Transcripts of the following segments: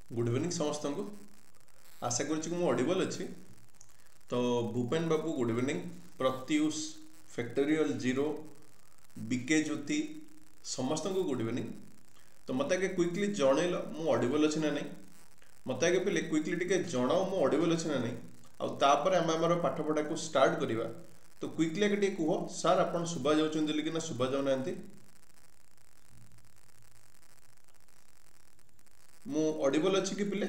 Good evening समस्त को आशा करूँ ऑडिबल अच्छी। तो Bhupen babu good evening, Pratyush, factorial zero, B K Jyoti समस्त को गुड इवनिंग। तो मत आगे क्विकली जनइल मु ऑडिबल अच्छी ना नहीं, मत आगे पे क्विकली टिके जनाओ मु ऑडिबल अच्छी ना नहीं। आउे आम आम पाठ पढ़ा को स्टार्ट करवा। तो क्विकली आगे टे कह सार आप शुभा जाऊँ कि ना शुभा जाऊना मु ऑडिबल अच्छी कि पिले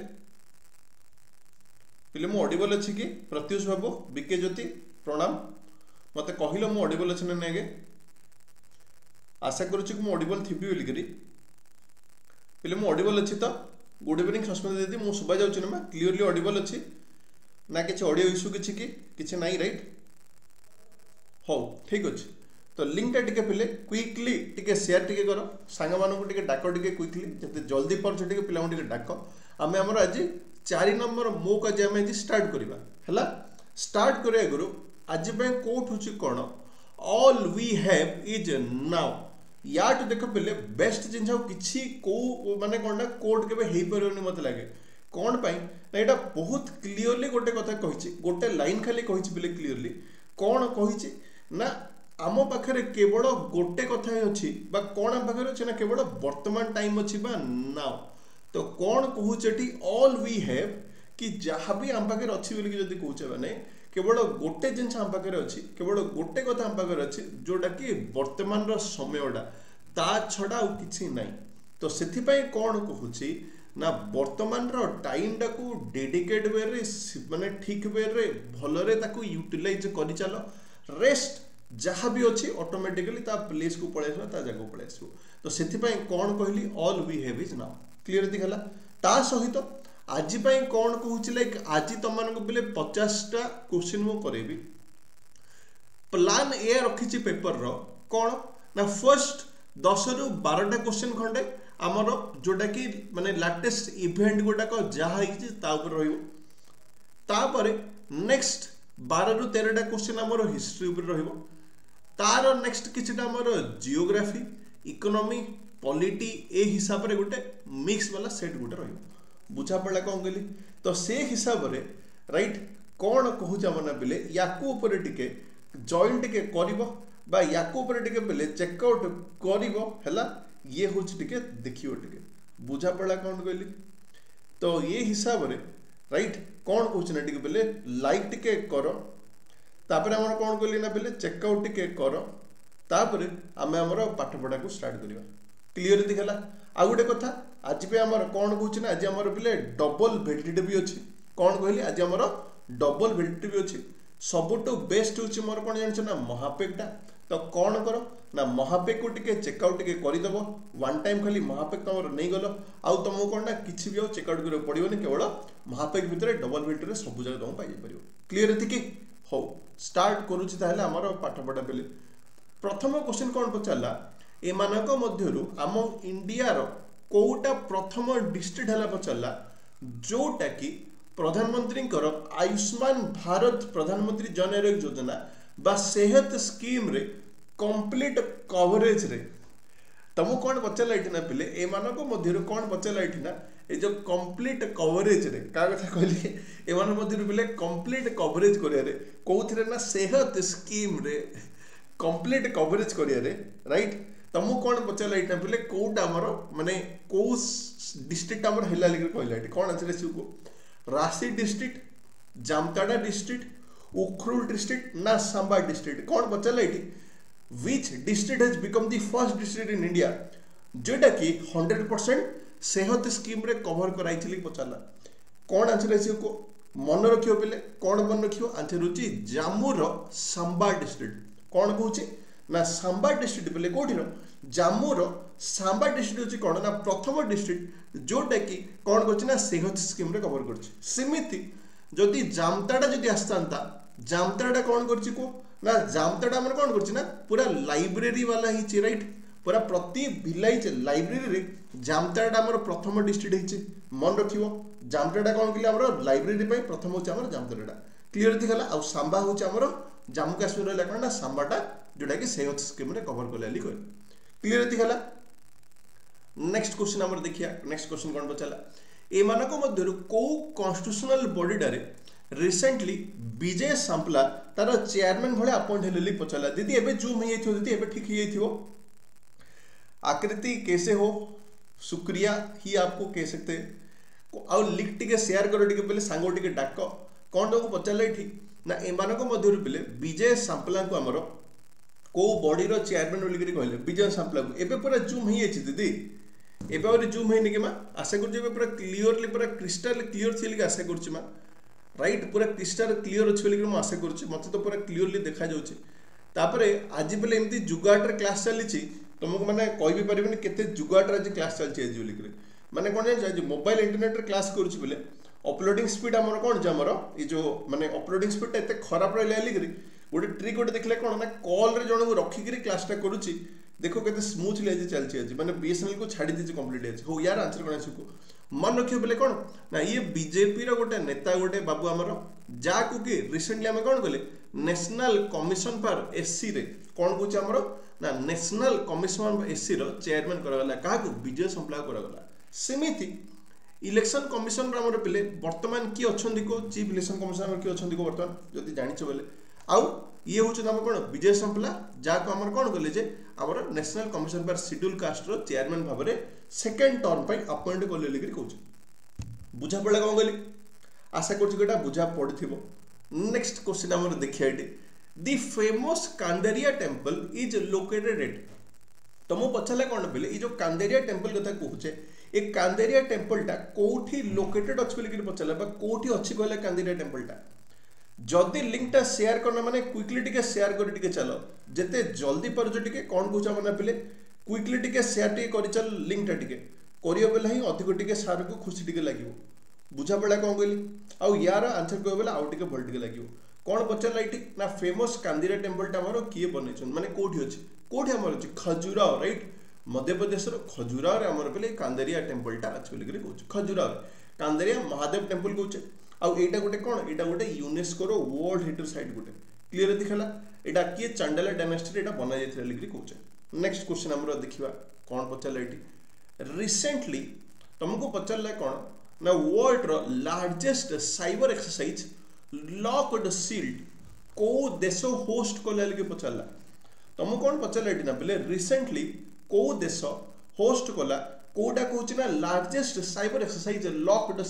पिले मु ऑडिबल अच्छी कि प्रत्युष बाबू, बीके ज्योति प्रणाम। मत कहल मु ऑडिबल अच्छी ना नहीं। आशा करूँ मु ऑडिबल थी बोलिकी पिले मु ऑडिबल अच्छी। तो गुड इवनिंग सस्मिता दीदी, मु शुभा जाऊँ ना क्लीयरली ऑडिबल अच्छी ना कि ऑडियो इश्यू किसी ना राइट। हाँ ठीक अच्छे। तो लिंक टा टिके पिले क्विकली टिके शेयर टिके कर सांग मानू टिके डाक टिके क्विकली जते जल्दी पार्छ टिके पिला टिके डाक। आम आमर आज 4 नंबर मोक आज आम आज स्टार्ट करवा है। स्टार्ट करने आगु आज कोट हूँ कौन all we have is now. या देख पिले बेस्ट जिन किसी कौ माने कौन कोट के मत लगे कौन पाई ना यहाँ बहुत क्लीयरली गोटे कथा कही गोटे लाइन खाली कही पिले क्लीयरली कौन कही ना आम पाखे केवल गोटे कथा अच्छी कौन आम पाखे अच्छे ना केवल वर्तमान टाइम अच्छी नाउ। तो कौन कहूचे ऑल वी हैव कि जहाँ भी आम पाखे अच्छी बोलिकी जब कहे मैंने केवल गोटे जिन आम पाखे अच्छी केवल गोटे कथा आम पाखे अच्छी जोटा कि वर्तमान समयटा ता छड़ा आउ किछि नहीं। तो से कौन कहूँ ना वर्तमान टाइम टाक डेडिकेट वे माने ठीक वे भलरे ताकू यूटिलाइज कर चल। रेस्ट जहाँ भी अच्छी ऑटोमेटिकली ता प्लेस को पलि आस जगह पलि आस। तो से कौन कहली all we have is now clear दिखला। ता सहित आज कौन कहूँ लाइक आज तुम पे 50टा क्वेश्चन मु करेबी। प्लान ए रखी पेपर रो कौन ना फर्स्ट 10 ରୁ 12टा क्वेश्चन खंडे आमर जोटा कि माने लेटेस्ट इवेंट गुटाक जहाँ तापर नेक्स्ट 12 ରୁ 13टा क्वेश्चन आमर हिस्ट्री उपर तार नेक्स्ट किछटा आमर जियोग्राफी, इकोनॉमी, पॉलिटी ए हिसाब रे गोटे मिक्स वाला सेट गोटे रहिबो। बुझा पड़ा कौन कहली। तो से हिसाब रे राइट कौन कहूँ मना पिले याकू ऊपर टिके जॉइन टिके करिवो बा याकू ऊपर टिके पिले चेकआउट करिवो हैला। ये होछ टिके देखियो टिके बुझा पड़ा कौन कहली। तो ये हिसाब रे राइट कौन कहूँ ना टिके पिले लाइक टिके करो तापर आम कौन कहली ना पिले चेकआउट टिके कर तापर आम आमर पाठ पढ़ा को स्टार्ट करवा क्लीयर दिखला। आ गोटे कथा आज पे आमर कौन कहूँ ना आज आमर पिले डबल वैलिडिटी भी अच्छी। कौन कहली आज आमर डबल वैलिडिटी भी अच्छी। सबुठु बेस्ट होची मोर कौन जान ना महापेकटा। तो कौन कर ना महापेक को टिके चेकआउट टिके करदेव वन टाइम खाली महापेक तुम नहीं गल आउ तुमको कौन ना किसी भी चेकआउट कर पड़ोनी केवल महापेक भितर डबल वैलिडिटी सब जगह तुम पाई क्लीयर थी। हो स्टार्ट करुँच आमर पाठ पढ़ा पे प्रथम क्वेश्चन कौन पचारा एमानक मध्यरु आम इंडिया कोटा प्रथम डिस्ट्रिक्ट है पचारा जोटा कि प्रधानमंत्री आयुष्मान भारत प्रधानमंत्री जन आरोग्य योजना बा सेहत स्कीम रे कंप्लीट कवरेज रे तुमको कौन पचारा ये पिले एमानक मध्यरु कौन पचारा ये ये जो कंप्लीट कवरेज रे का कथा कहली एमान मध्यरु पिले कंप्लीट कवरेज करिया कौन ना सेहत स्कीम रे कंप्लीट कवरेज करिया राइट। तुमको कौन पचारा ये पिले कौटा आमर माने कौ डिस्ट्रिक्ट आमर हैला लिख कहला कौन आंसर को Reasi district, Jamtara district, Ukhrul district ना सांबा डिस्ट्रिक्ट। कौन पचारा ये which district has become the first district in India जोटा कि 100% सेहत स्कीम रे कवर कराई पचारा। कौन आंसर आस को मन रखियो पिले कौन मन रखियो आंसर होची जाम्मूर सांबा डिस्ट्रिक्ट। कौन कहूँ ना सांबा डिस्ट्रिक्ट पिले कौटिर जाम्मूर सांबा डिस्ट्रिक्ट होची कौन ना प्रथम डिस्ट्रिक्ट जोटा कि कौन कर ना सेहत स्कीम रे कवर करमिति जदि जामताड़ा जदि आसता जामताड़ा कौन कर ना जामताड़ा मैंने कौन कर पूरा लाइब्रेरी वाला ही राइट पूरा प्रति भिलाइज लाइब्रेरी रे जामताड़ा आमर प्रथम डिस्ट्रिक्ट है मन रखियो। जामताड़ा कौन कहले लाइब्रेरी प्रथम होची आमर जामताड़ा क्लीयर दिखला। आ सांबा होची आमर जम्मू काश्मीर रहा ना सांबाटा जोटा कि सेहत स्कीम रे कवर कले क्लीयर दिखला। नेक्स्ट क्वेश्चन आमर देखिया नेक्स्ट क्वेश्चन कौन पचारा एमानक मध्यरु को कॉन्स्टिट्यूशनल बॉडीडारे रिसेंटली विजय सांपला तार चेयरमैन भले अपॉइंट हेले पचारा दीदी एबे जूम हे थो दीदी एबे ठीक हे थो आकृति कैसे हो शुक्रिया ही आपको कह सकते हैं आउ लिंक टिके शेयर करो टिके पहले सांगो टिके डाक कौन को पचारे ठीक ना एमानक मध्यरु पहले विजय सांपला को हमर को बॉडी रो चेयरमैन बोली कहले विजय सांपला को एबे पूरा जूम हे दीदी एबे और जूम है कि आशा कर पूरा क्लीयरली पूरा क्रिस्टल क्लीयर थी कि आशा कर राइट पूरा क्रिस्टल क्लीयर अच्छे बोलिक आशा कर मत तो पूरा क्लीयरली देखा जाऊे आज बेले एमती जुगाटर क्लास चली तुमको मैंने कह पारे केते जुगाटर आज क्लास चलती आज बोलिक मैंने कौन जान मोबाइल इंटरनेट क्लास करुले अपलोडिंग स्पीड आमर कौन आमर ये जो मैंने अपलोडिंग स्पीड एत खराब रही गोटे ट्रिक गोटे देखले कौन ना कॉल जन को रखिक क्लासटा करुच्ची देखो केते स्मूथली आज चलती आज मैंने बीएसएनएल को छाड़ी दीजिए कंप्लीट आज हो यार आंसर कौन आसको मन रखियो बोले कौन ना ये बीजेपी रो गोटे नेता गोटे बाबू आमर जाकू कि रिसेंटली आम कौन कले नेशनल कमिशन फॉर एससी रे कौन कौच आमर ना नेशनल कमिशन फॉर एससी रो चेयरमैन करागला काकू विजय संपला करागला सेमिति इलेक्शन कमिशन आमर पिले वर्तमान किए अछंदी को चीफ इलेक्शन कमिशनर किए अछंदी को वर्तमान जदि जानिछ बोले आउ ये हूँ आम कौन विजय संपला जहाँ आम कौन कले जे आमर National Commission for Scheduled Caste रो चेयरमैन भाव में सेकेंड टर्म पर अपॉइंट कले कौच बुझा पड़ा कौन कहली आशा कर बुझा पड़ी नेक्स्ट क्वेश्चन आम देखिए ये the famous Kandariya temple is located at तुम पचारे कौन बोले ये जो कांदेरिया टेम्पल कथा कहूचे ये कांदेरिया टेम्पलटा कौटी लोकेटेड अच्छे बोलिक पचारा कौटी अच्छी कहले कांदेरिया टेम्पलटा जदि लिंकटा शेयर करना माने क्विकली टिके शेयर करी टिके चलो जेते जल्दी परजो टिके कौन कहूचा माने पिले क्विकली टिके शेयर टिके करी चल लिंकटा टिके करियो बेला ही अधिक टिके सार को खुशी टिके लागिवो बुझा पड़ा कौन कहली आउ यार आंसर कहबे बेला आउ टिके भल टिके लागिवो कौन पचारला इठी ना फेमस कांदिरा टेम्पलटा हमर किए बनेछन माने कोठी अछि कोठी हमर अछि खजुराहो राइट मध्य प्रदेश रो खजुराहो रे हमर पिले कांदेरिया टेम्पलटा अछि बोली कहूछ खजुराहो कांदेरिया महादेव टेम्पल कहूचे आउ एटा गोटे कौन एटा गोटे यूनेस्को रो वर्ल्ड हेरिटेज साइट गोटे क्लियर दिखला एटा किए चांडेला डायनेस्टी एटा बना जायथिला लिखि कहूचे नेक्स्ट क्वेश्चन हमरो देखिबा कौन पचारला एटी रिसेंटली तुमको पचारला कौन ना वर्ल्ड रो largest cyber exercise locked shield को देश होस्ट कोला लिखि पचारला तुम कौन पचारला एटी ना बोले रिसेंटली को देश होस्ट कोला कोडा कहूची ना largest cyber exercise locked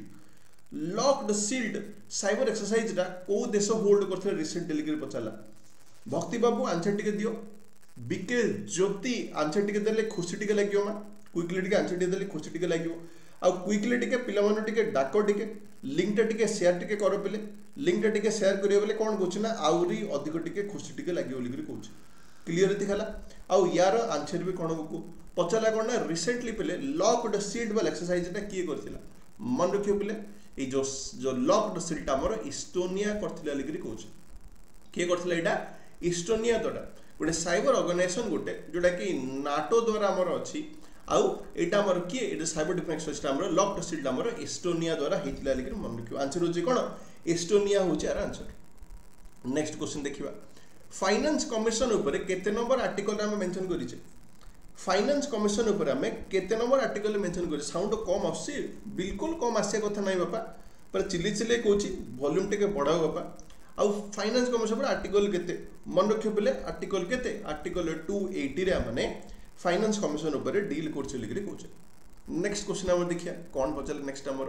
shield cyber exercise रा को देश होल्ड करथले रिसेंटली लिखि पचारला भक्ति बाबू आंसर टिके दियो बीके ज्योति आंसर टिके देले खुशी टिके लागियो मा क्विकली टिके आंसर टिके देले खुशी टिके लागियो आ क्विकली टिके पिला मानो टिके डाको टिके लिंक टिके शेयर टिके करो पेले लिंक टिके शेयर करियो बेले कोन कहूछ ना आउरी अधिक टिके खुशी टिके लागियो लिखि कहूछ क्लियर दिखला आ यार आंसर भी कोन को पचारला कोन ना रिसेंटली पेले लॉक्ड शील्ड वाला एक्सरसाइज टा किए करथिला मन रखियो पेले ये जो लॉक्ड शील्ड हमर इस्टोनिया करथिला लिखि कहूछ किए करथिला एटा इस्टोनिया दोटा गोटे साइबर ऑर्गेनाइजेशन गोटे जोटा कि नाटो द्वारा हमर अछि आउ एटा हमर किए एटा साइबर डिफेंस सिस्टम हमर लॉक्ड शील्ड हमर इस्टोनिया द्वारा हेतिला लिखि मन रखियो आंसर होची कोन इस्टोनिया होची आर आंसर नेक्स्ट क्वेश्चन देखिबा फाइनेंस कमिशन ऊपर केते नंबर आर्टिकल हम मेंशन करिचे फाइनेंस कमिशन ऊपर हमें केते नंबर आर्टिकल मेंशन करि साउंड कम आसी बिल्कुल कम आसे कथा नै बापा पर चिल्ली चिल्ली कहूची वॉल्यूम टिके बढ़ाओ बापा आउ फाइनेंस कमिशन पर आर्टिकल केते मन रखियो बेले आर्टिकल केते आर्टिकल 280 रे हमने फाइनेंस कमिशन ऊपर डील करछ लिखि कहूचे नेक्स्ट क्वेश्चन हम देखिया कोन पचल नेक्स्ट हमर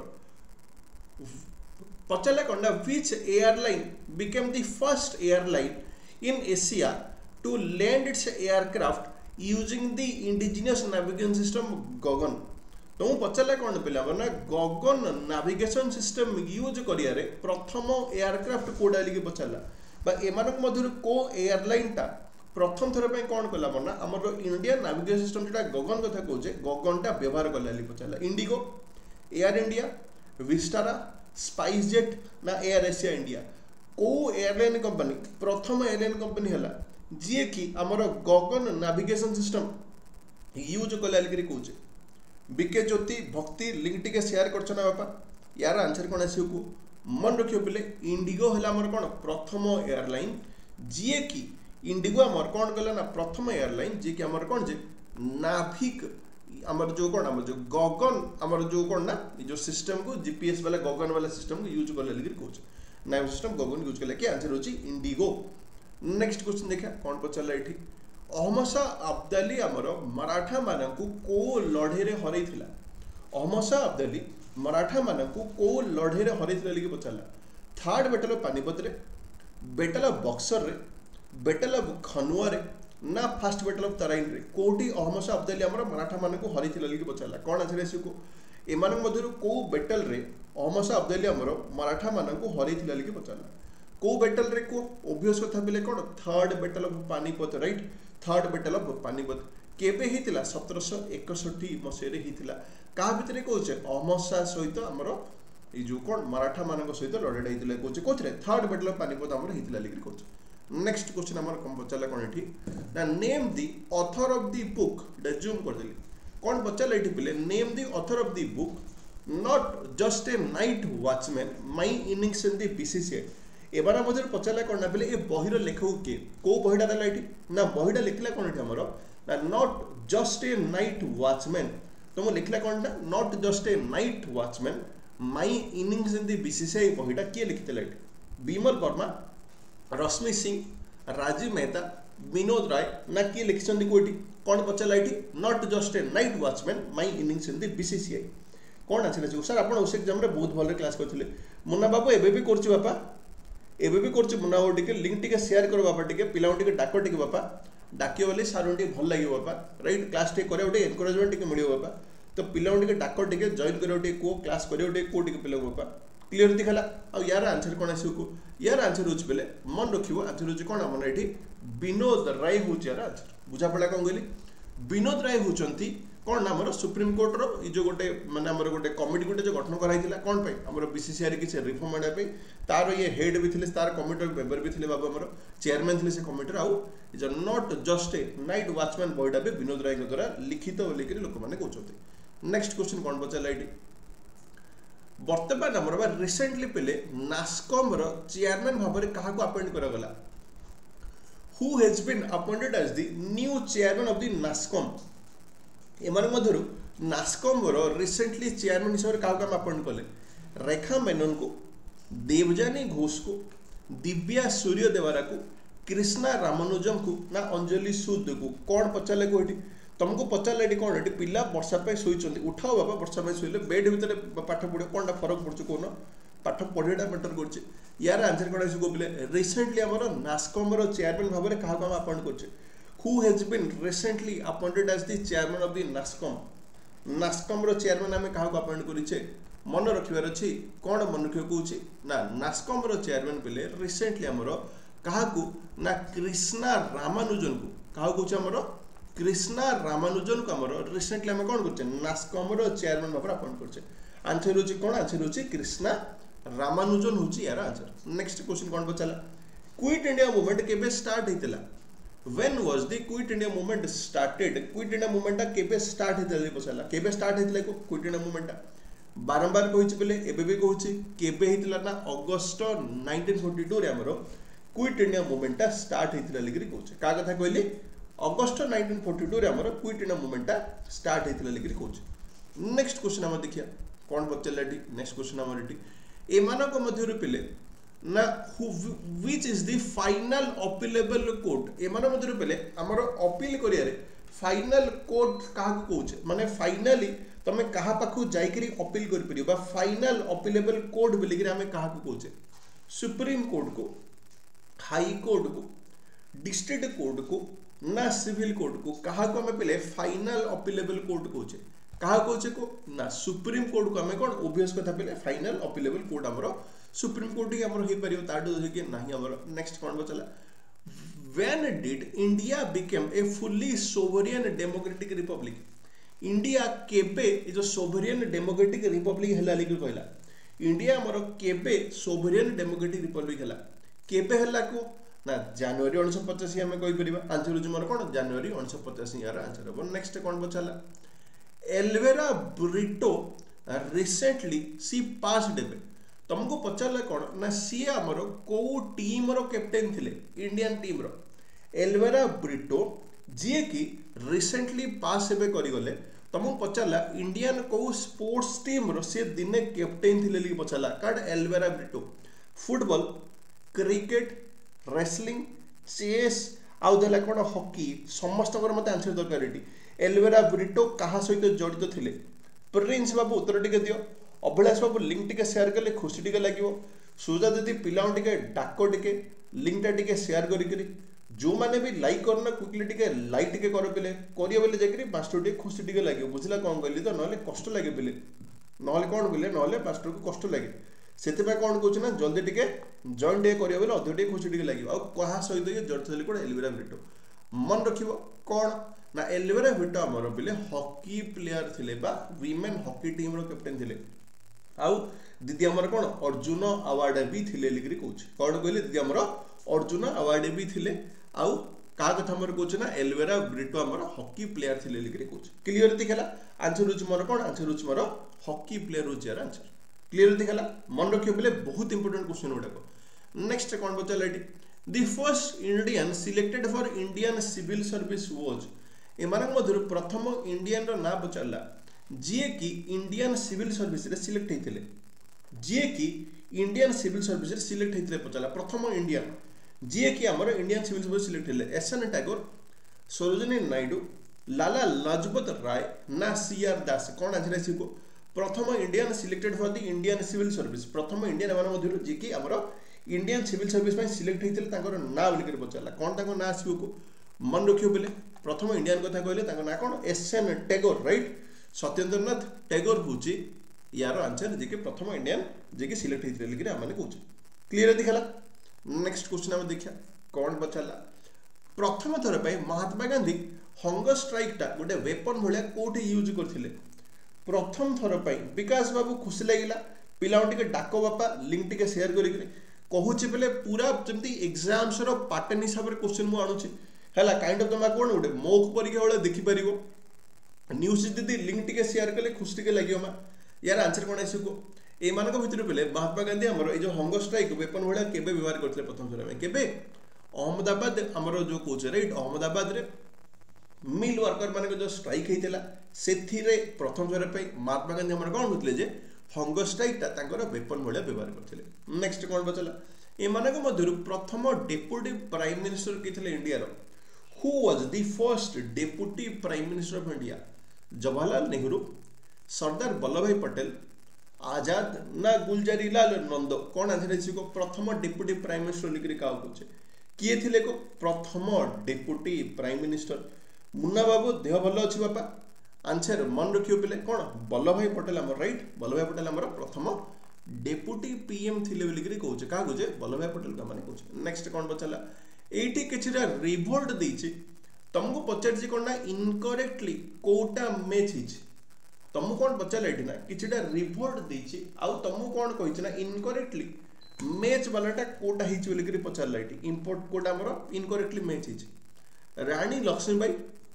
पचले कोनडा which airline became the first airline in Asia to land its aircraft using the indigenous navigation system Gagan तुम पचारे कौन पे ना गगन नेविगेशन सिस्टम यूज करियारे प्रथम एयरक्राफ्ट कोडा लिखि पचारला बा एमानक मध्यरु को एयरलाइन टा प्रथम थर पे कौन कला ना हमर इंडियन नेविगेशन सिस्टम जेटा गगन कथा कहूचे गगन टा व्यवहार कला लिखि पचारला IndiGo Air India Vistara SpiceJet ना एयर एशिया इंडिया को एयरलाइन कंपनी प्रथम एयरलाइन कंपनी हला जी कि हमर गगन नेविगेशन सिस्टम यूज कला लिखि कहूचे बीके ज्योति भक्ति लिंक टिके शेयर करछ ना बापा यार आंसर कोन आसी को मन रखियो बोले इंडिगो हला हमर कोन प्रथम एयरलाइन जी कि इंडिगो हमर कोन कला ना प्रथम एयरलाइन जी कि हमर कोन जे आमर जो कौन आमर जो गगन आमर जो कौन ना जो सिस्टम को जीपीएस वाला गगन वाला सिस्टम को यूज करले लिखि कहूछ नाइव सिस्टम गगन यूज करले के आंसर होची इंडिगो। नेक्स्ट क्वेश्चन देखा कौन पचारला एठी अहमद शाह अब्दाली आमर मराठा मानकु को लड़े रे हरैथिला अहमद शाह अब्दाली मराठा मानकु को लड़े रे हरैथिला लिखि पचारला थर्ड बैटल ऑफ पानीपत रे बैटल ऑफ बक्सर रे बैटल ऑफ खनुआ रे ना फर्स्ट बैटल ऑफ तराइन रे कोटी अहमद शाह अब्दाली आमर मराठा मानकु हरैथिला लिखि पचारला कोन आंसर आसी को एमान मधुर को बैटल रे अहमद शाह अब्दाली आमर मराठा मानकु हरैथिला लिखि पचारला को बैटल रे को ओबियस कथा बिले कोन third battle of Panipat right third battle of Panipat केबे हितिला 1761 मसे रे हितिला का भितरे कोचे अहमद शाह सहित हमरो ए जो कोन मराठा मानक सहित लड़ाई हितिला कोचे कोथरे थर्ड बैटल ऑफ पानीपत हमरो हितिला लिखि कोचे। नेक्स्ट क्वेश्चन हमर कम बचला कोन एठी ना name the author of the book zoom कर देली कोन बचला एठी पिले name the author of the book not just a night watchman my innings in the BCCI एबार मधुर पचारा कौन ना ए बहिर लेखक किए कौ बहीटा देला ये ना बहीटा लिखला कौन ये आमर ना not just a night watchman तुम लिखला कौन ना not just a night watchman my innings in the BCCI बहीटा किए लिखिला ये विमल वर्मा रश्मि सिंह राजीव मेहता विनोद राय ना किए लिखिं कोटी कौन पचारा ये not just a night watchman my innings in the BCCI कौन आछले सर आप उस एग्जाम रे बहुत भल क्लास करथिले मुन्ना बाबू एबे भी करछि बापा एबे भी करछि मुन्ना बाबू टिके लिंक टिके शेयर करो बापा टिके पिलाउ टिके डाको टिके बापा डाकियो वाले सारो टिके भल लागियो बापा राइट क्लास टिके करे ओटे एनकरेजमेंट टिके मिलियो बापा तो पिलाउ टिके डाको टिके जॉइन करियो टिके को क्लास करियो टिके को टिके पिलाउ बापा क्लियर दिखला आ यार आंसर कोन आसी को यार आंसर होछ बेले मन रखियो आंसर होछ कोन हमन एठी विनोद राय होछ यार आंसर बुझा पड़ा कोन गेली विनोद राय होचंती कौन ना हमर सुप्रीम कोर्ट रो जो गोटे माने हमर गोटे कमिटी गोटे जो गठन कराइथिला कोन पे हमर बीसीसीआई रे किछ रिफॉर्म आडा पे तार ये हेड भी थिले तार कमिटी मेंबर भी थिले बाबा हमर चेयरमैन थिले से कमिटी आउ is not just a night watchman बॉयडा पे विनोद राय के द्वारा लिखित बोली के लोक माने कहउछथि। नेक्स्ट क्वेश्चन कोन बचला एटी वर्तमान हमर रिसेंटली पेले नास्कॉम रो चेयरमैन भाबरे काहा को अपॉइंट करा गला who has been appointed as the new chairman of the NASSCOM एमान मधुर नास्कॉम रो रिसेंटली चेयरमैन हिसाब से क्या अपॉइंट कले रेखा मेनन को देवजानी घोष को दिव्या सूर्य देवारा को कृष्णा रामानुजम को ना अंजलि सूद को कौन पचारे को तुमको पचारे कौन ये पिला वर्षा पे शोचंती उठाओ बाबा वर्षा पे शोले बेड भितर पाठ पढ़ो कौन फरक पड़छ कौन पाठ पढ़ाटा मैटर कर यार आंसर कौन आस बोले रिसेंटली आम नास्कॉम रो चेयरमैन भाव में क्या अपॉइंट कर who has been recently appointed as the chairman of the NASCOM NASCOM रो चेयरमैन आमे काहा को अपॉइंट करिछे मन रखिबार अछि कोन मन रखियो कहूछि ना NASCOM रो चेयरमैन पेले रिसेंटली हमरो काहा को ना कृष्णा रामानुजन को काहा कहूछि हमरो कृष्णा रामानुजन को हमरो रिसेंटली हम कोन करछे NASCOM रो चेयरमैन भाबरा अपॉइंट करछे आंसर होछि कोन आंसर होछि कृष्णा रामानुजन होछि यार आंसर। नेक्स्ट क्वेश्चन कोन बचला क्विट इंडिया मूवमेंट केबे स्टार्ट हेतिला When was the Quit India movement started? Quit India movement केबे स्टार्ट हेतले पसला केबे स्टार्ट हेतले को Quit India movement बारंबार कहिछ बेले एबे भी कहूछि केबे हेतला ना अगस्त 1942 रे हमरो Quit India movement स्टार्ट हेतला लिखि कहूछि का कथा कहली अगस्त 1942 रे हमरो Quit India movement स्टार्ट हेतला लिखि कहूछि। नेक्स्ट क्वेश्चन हम देखिया कोन बचलाटी नेक्स्ट क्वेश्चन हमर एटी एमानक मध्यरु पिले ना which is the final appealable court एमान मध्यरु पेले हमर अपील करियारे फाइनल कोर्ट काहा को कहूछ माने फाइनली तमे काहा पाखु जाई करी अपील कर परियो बा फाइनल अपीलेबल कोर्ट बोली करी हमें काहा को कहूछ सुप्रीम कोर्ट को हाई कोर्ट को डिस्ट्रिक्ट कोर्ट को ना सिविल कोर्ट को काहा को हमें पहले फाइनल अपीलेबल कोर्ट कहूछ काहा कहूछ को ना सुप्रीम कोर्ट को हमें कोन ओबियस कथा पहले फाइनल अपीलेबल कोर्ट हमरो सुप्रीम कोर्ट ही हमरो हे परियो ताडो कि नाही हमरो। नेक्स्ट कोन बचला when did India became a fully sovereign democratic republic India केबे ए जो सोवरेन डेमोक्रेटिक रिपब्लिक हला लिखि कहला इंडिया हमरो केबे सोवरेन डेमोक्रेटिक रिपब्लिक हला केबे हला को ना जनवरी 1985 हमें कहि परिबा आंसर जो मोर कोन जनवरी 1985 यार आंसर हो। नेक्स्ट कोन बचला Elvera Britto recently she passed away तुमको पचारले कौन ना सी आमर को टीम रो कैप्टेन थिले इंडियन टीम रो एल्वेरा ब्रिटो जी की रिसेंटली पास हेबे करी गले तुमको पचारा इंडियन को स्पोर्ट्स टीम रो से दिने कैप्टेन थिले लिखि पचारा कार्ड Elvera Britto football cricket wrestling chess आउ देला कोन हॉकी समस्त मत आंसर दरकार एटी एल्वेरा ब्रिटो कहा सहित जड़ित थिले प्रिंस बाबू उत्तर टिके दियो अभिलाष बाबू लिंक टिके शेयर कले खुशी टिके लागिवो सुजा दीदी पिलाउं टिके डाको टिके लिंक टा टिके शेयर करी जो माने भी लाइक करना क्विकली टिके लाइक टिके कर पेले करियो बेले जाकरी मास्टर टिके खुशी टिके लागिवो बुझला कोन कहली तो नले कष्ट लागे पेले नले कोन बोले नले मास्टर को कष्ट लागे सेते पे कोन कहू ना जल्दी टिके जॉइन डे करियो बेले अधिक टिके खुशी टिके लागिवो आ कहा सहित ये जड़ित थिले कोन एल्वेरा ब्रिटो मन रखिवो कोन ना एल्वेरा ब्रिटो हमर बिले हॉकी प्लेयर थिले बा वीमेन हॉकी टीम रो कैप्टन थिले आउ दीदी हमर कोन अर्जुन अवार्ड भी थिले लिखरी कहूछ कोन कहले दीदी हमर अर्जुन अवार्ड भी थिले आउ का कथा हमर कहूछ ना एल्वेरा ब्रिटो हमर हॉकी प्लेयर थिले लिखरी कहूछ क्लियर दिखला आंसर होछ मोर कोन आंसर होछ मोर हॉकी प्लेयर होछ यार आंसर क्लियर दिखला मन रखियो बिले बहुत इंपोर्टेंट क्वेश्चन उडा नेक्स्ट कोन बचला एटी the first Indian selected for Indian civil service was एमानक मधुर प्रथम इंडियन रो ना बचला जे कि इंडियन सिविल सर्विस रे सिलेक्ट हेतिले जे कि इंडियन सिविल सर्विस रे सिलेक्ट हेतिले पचला प्रथम इंडियन जे कि हमर इंडियन सिविल सर्विस सिलेक्ट हेले एसएन टैगोर सरोजिनी नायडू लाला लाजपत राय ना सीआर दास कोन आंसर आसी को प्रथम Indian selected for the Indian civil service प्रथम इंडियन एमान मधुर जे कि हमर इंडियन सिविल सर्विस में सिलेक्ट हेतिले तांकर ना बोली कर पचला कोन तांको ना आसीबो को मन रखियो बेले प्रथम इंडियन कथा कहले तांको ना कोन एसएन टैगोर राइट सत्येंद्रनाथ टैगोर होची यार आंसर जे कि प्रथम इंडियन जे कि सिलेक्ट हेतिले लिखि हमने कहूछ क्लियर दिखला नेक्स्ट क्वेश्चन हम देखिया कोन बचला प्रथम थर पे महात्मा गांधी हंगर स्ट्राइक टा गोटे वेपन भलिया कोठी यूज करथिले प्रथम थर पे विकास बाबू खुशी लागिला पिलाउं टिके डाको बापा लिंक टिके शेयर करी कहूची बेले पूरा जमती एग्जाम्स रो पैटर्न हिसाब रे क्वेश्चन मु आणुची हला काइंड ऑफ तमा कोन गोटे मॉक परीक्षा वाला देखि परिबो न्यूज दीदी लिंक टिके शेयर कले खुशी टिके लागियो मा यार आंसर कोन आसी को ए मानक भितर बेले महात्मा गांधी हमर ए जो हंगर स्ट्राइक वेपन वाला केबे व्यवहार करथले प्रथम थर में केबे अहमदाबाद हमर जो कोच राइट अहमदाबाद रे मिल वर्कर माने जो स्ट्राइक हेतिला सेथिरे प्रथम थर पे महात्मा गांधी हमर कोन होतले जे हंगर स्ट्राइक ता तांकर वेपन वाला व्यवहार करथले नेक्स्ट कोन बचला ए मानक मधुर प्रथम डेप्यूटी प्राइम मिनिस्टर केथले इंडिया रो who was the first deputy prime minister of India Jawaharlal Nehru Sardar Vallabhbhai Patel आजाद ना गुलजारीलाल नंदो कौन आंसर है को प्रथम डेप्यूटी प्राइम मिनिस्टर लिखि का पूछे किए थिले को प्रथम डेप्यूटी प्राइम मिनिस्टर मुन्ना बाबू देह भल अछि बापा आंसर मन रखियो पिले कौन वल्लभ भाई पटेल हमर राइट वल्लभ भाई पटेल हमर प्रथम डेप्यूटी पीएम थिले लिखि कहूचे का कहूचे वल्लभ भाई पटेल का माने कहूचे नेक्स्ट कौन बचला एटी किछरा रिवोल्ट देछि तुमको पचार जी कोना इनकरेक्टली कोटा मैच हिच तुमको कौन पचार एटी ना किछटा रिवोल्ट देछि आउ तुमको कौन कहिछ ना इनकरेक्टली मैच वालाटा कोटा हिच बोली करी पचार लाइटी इंपोर्ट कोटा हमर इनकरेक्टली मैच हिच रानी लक्ष्मीबाई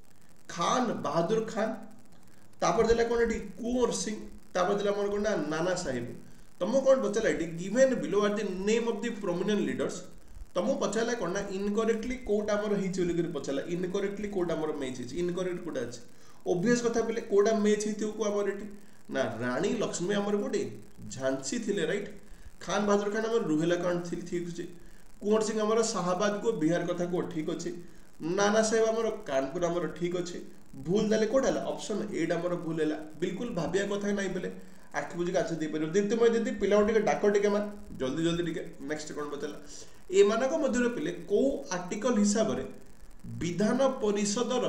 खान बहादुर खान तापर देला कोन एटी कुंवर सिंह तापर देला हमर कोन नाना साहेब तुमको कौन पचार एटी given below are the name of the prominent leaders तुमको पचारा कौन ना इनकरेक्टली कोटा हमर हिच बोली करी पचारा इनकरेक्टली कोटा हमर मैच हिच इनकरेक्ट कोटा अछि ओब्वियस कथा बोले कोटा मैच हिथियो को हमर एटी ना रानी लक्ष्मी हमर कोटे झांसी थिले राइट खान बहादुर खान हमर रुहेला कांड थिल ठीक अछि कुंवर सिंह हमर शाहबाद को बिहार कथा को ठीक अछि नाना साहेब हमर कानपुर हमर ठीक अछि भूल देले कोटाला ऑप्शन ए हमर भूल हैला बिल्कुल भाबिया कथा नै बोले आखि बुझी आंसर दे परियो दीप्ति मय दीदी पिलाउ टिके डाको टिके मा जल्दी जल्दी टिके नेक्स्ट कोन बचला ए मानक मध्यरे पिले को आर्टिकल हिसाब रे विधान परिषदर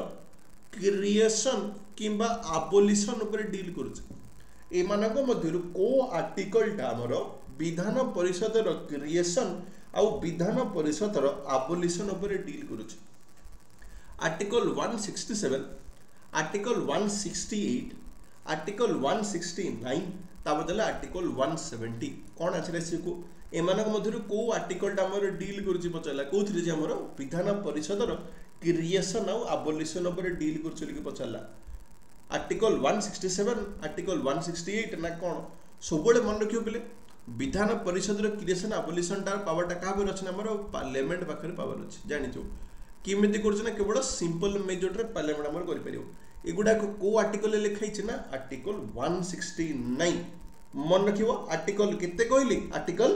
क्रिएशन किंबा अबोलिशन ऊपर डील करूछ ए मानक मध्यरु को आर्टिकल टा हमर विधान परिषदर क्रिएशन आउ विधान परिषदर अबोलिशन ऊपर डील करूछ आर्टिकल 167 आर्टिकल 168 आर्टिकल 169 ताबदला आर्टिकल 170 कोन आछरे से को एमानक मध्यरु को आर्टिकल टा हमर डील करूची पचला कोथि जे हमर विधान परिषदर क्रिएशन आउ अबोलिशन ऊपर डील करूचली कि पचला आर्टिकल 167 आर्टिकल 168 ना कोन सबले मन रखियो बेले विधान परिषदर क्रिएशन अबोलिशन टा पावर टा का रचना हमर पार्लियामेंट पाखरे पावर अछि जानि जो किमिति करछ ना केवल सिंपल मेजर रे पार्लियामेंट हमर करि परियो एगुड़ा को आर्टिकल लिखाई ना आर्टिकल 169 मन रखियो आर्टिकल केते कहली आर्टिकल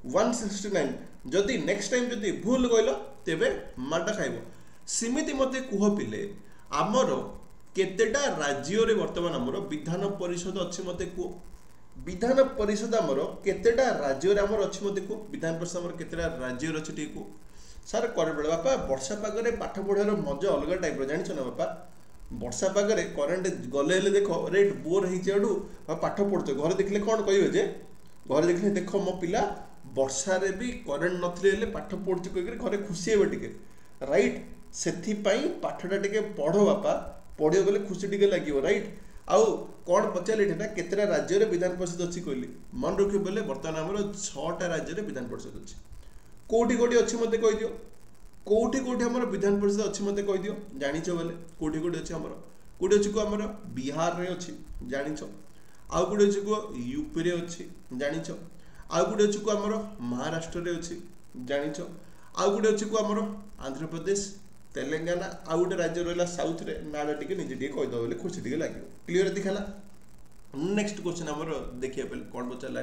169 जदि नेक्स्ट टाइम जदि भूल कहल तेबे माडा खाइबो सिमिति मते कुह पिले आमर केतेटा राज्य रे वर्तमान आमर विधान परिषद अछि मते कुह विधान परिषद आमर केतेटा राज्य रे आमर अछि मते कुह विधान परिषद आमर केतेटा राज्य रे अछि टी कुह सर कर बेले बापा वर्षा पागरे पाठ पढ़ार मजा अलग टाइप रो जानिछ ना बापा वर्षा पागरे करेंट गले देख रेट बोर हो पाठ पढ़ुछ घर देखले कौन कहे जे घर देखले देख मो पिला वर्षा रे भी करेंट नथिले पाठ पढ़ुछ कह घरे खुशी हे टिके राइट से पाठटा टिके पढ़ बापा पढ़ियो गले खुशी टिके लगे राइट आउ कौन पचारे ना केतेटा राज्य रे विधान परिषद अच्छी कहली मन रखियो बोले बर्तमान आमर 6टा राज्य रे विधान परिषद अच्छी कोठी कोठी अच्छी मते कहि दियो कोठी कोठी हमर विधान परिषद अच्छी मते कहि दियो जानिछ बोले कोठी कोठी अच्छी हमर कोठी अच्छी को हमर बिहार रे अच्छी जानिछ आउ कोठी अच्छी को यूपी रे अच्छी जानिछ आउ कोठी अच्छी को हमर महाराष्ट्र रे अच्छी जानिछ आउ कोठी अच्छी को हमर आंध्र प्रदेश तेलंगाना आउ गोटे राज्य रहा साउथ रे नाडा टिके निजे टिके कहि दो बोले खुशी टिके लागियो क्लियर दिखाला नेक्स्ट क्वेश्चन हमर देखिए पहले कोन पचाला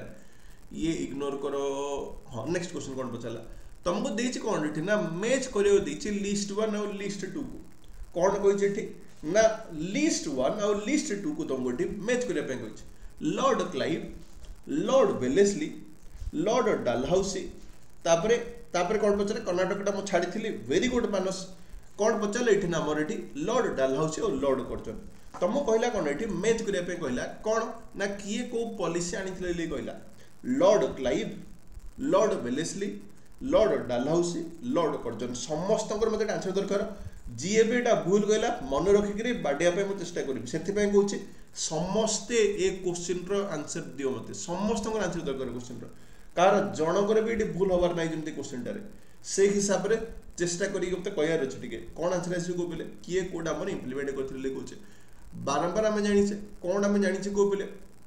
ये इग्नोर करो हाँ नेक्स्ट क्वेश्चन कौन पचाला तुमको देछि कौन एठी ना मैच करियो देछि लिस्ट 1 और लिस्ट 2 को कौन कहि एठी ना लिस्ट 1 और लिस्ट 2 को तुमको एठी मैच करिया पे कहि Lord Clive Lord Wellesley Lord Dalhousie तापरे कौन पचाले कर्नाटक टा मो छाड़ी थिली वेरी गुड मानस कौन पचाले एठी ना हमर एठी लॉर्ड डालहाउसी और लॉर्ड कर्जन तुमको कहला कौन एठी मैच करिया पे कहला कौन ना किए को पॉलिसी आनिथिले ले कहला Lord Clive Lord Wellesley Lord Dalhousie Lord Curzon समस्त मत आंसर दरकार जी एटा भूल कहला मन रखिक बाडिया पे चेष्टा करी से कहूँ समस्ते ए क्वेश्चन रो आंसर दियो मते समस्त आंसर दरकार क्वेश्चन रो कार जनकर भी ये भूल हबार ना जमी क्वेश्चन टारे से हिसाब से चेष्टा करें कहर अच्छे टे कौन आंसर आस बोले किए कौटा आम इम्प्लीमेंट करते कहे बारंबार आम जाचे कौन आम जाचे कौ बोले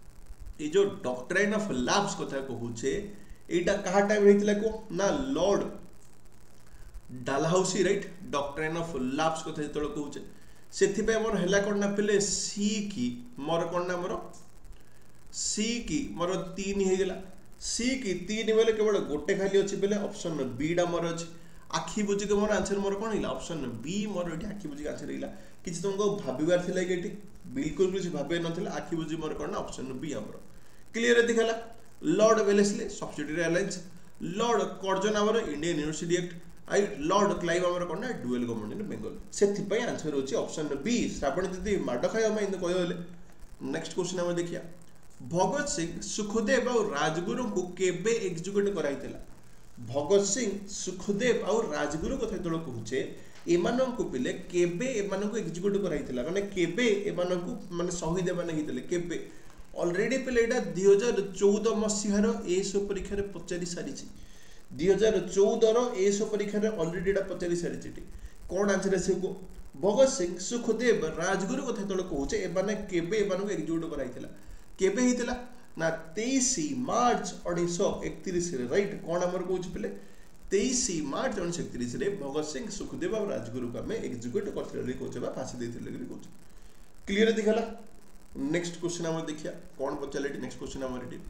ये जो डॉक्ट्राइन ऑफ लैब्स कथा कहूचे एटा कहा टाइम होता को ना Lord Dalhousie right doctrine of lapse कथा जो कहूचे से मोर है कौन ना पे सी की मोर कौन ना मोर सी की मोर 3 होगा सी की 3 बेले केवल गोटे खाली अच्छी बेले ऑप्शन बी डा मोर अच्छी आखि बुझिक मोर आंसर मोर कौन है ऑप्शन बी मोर ये आखि बुझिक आंसर है किसी तुमको भाबार थी कि बिल्कुल किसी भावे ना आखि बुझी मोर कौन ऑप्शन बी आमर क्लियर दिखाला Lord Wellesley subsidiary alliance Lord Curzon आमर इंडियन यूनिवर्सिटी एक्ट आई लॉर्ड क्लाइव आमर कौन डुअल गवर्नमेंट इन बेंगल से आंसर होची ऑप्शन बी श्रावण दीदी माड खाई कहले नेक्स्ट क्वेश्चन आम देखिया भगत सिंह सुखदेव और राजगुरु को केबे एग्जीक्यूट कराइतला भगत सिंह सुखदेव और राजगुरु कथा जो कहूचे एमानंकु पिले केबे एमानंकु एग्जीक्यूट कराइतला माने केबे एमानंकु माने शहीद एमाने हितले केबे ऑलरेडी पिले एटा 2014 मसिहार एसो परीक्षा रे पचारि सारिछि 2014 रो एसो परीक्षा रे ऑलरेडी एटा पचारि सारिछि कोन आंसर आसे को भगत सिंह सुखदेव राजगुरु कथा जो कहूचे एमाने केबे एमानंकु एग्जीक्यूट कराइतला केबे हितला ना 23 मार्च 1931 रे राइट कोन हमर कहूछ पिले 23 मार्च 1931 रे भगत सिंह सुखदेव और राजगुरु का में एग्जीक्यूट करथिले कहूछ बा फांसी देथिले कहूछ क्लियर दिखला नेक्स्ट क्वेश्चन हम देखिया कोन पचाले नेक्स्ट क्वेश्चन हमर एटी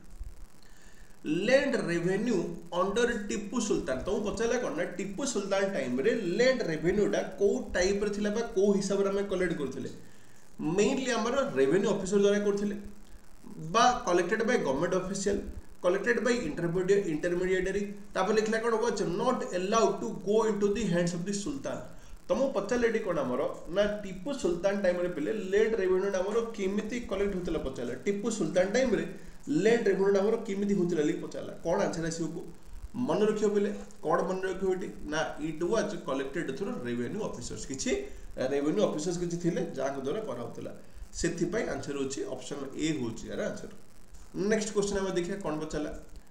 land revenue under Tipu Sultan तो पचाला कोन ना टिप्पू सुल्तान टाइम रे लैंड रेवेन्यू डा को टाइप रे थिला बा को हिसाब रे हम कलेक्ट करथिले मेनली हमर रेवेन्यू ऑफिसर द्वारा करथिले बा collected by government official collected by intermediatory तापर लिखला कोन was not allowed to go into the hands of the sultan तमो पचालेडी कोन हमर ना टिप्पू सुल्तान टाइम रे पले लैंड रेवेन्यू हमर केमिति कलेक्ट होतला पचाला टिप्पू सुल्तान टाइम रे लैंड रेवेन्यू हमर केमिति होतला ली पचाला कोन आंसर आसीओ को मन रखियो पले कोन मन रखियो एटी ना it was collected through revenue officers किछि रेवेन्यू ऑफिसर्स किछि थिले जाक द्वारा करा होतला से आंसर होची ऑप्शन ए होची यार आंसर नेक्स्ट क्वेश्चन हम देखिए कौन पचाला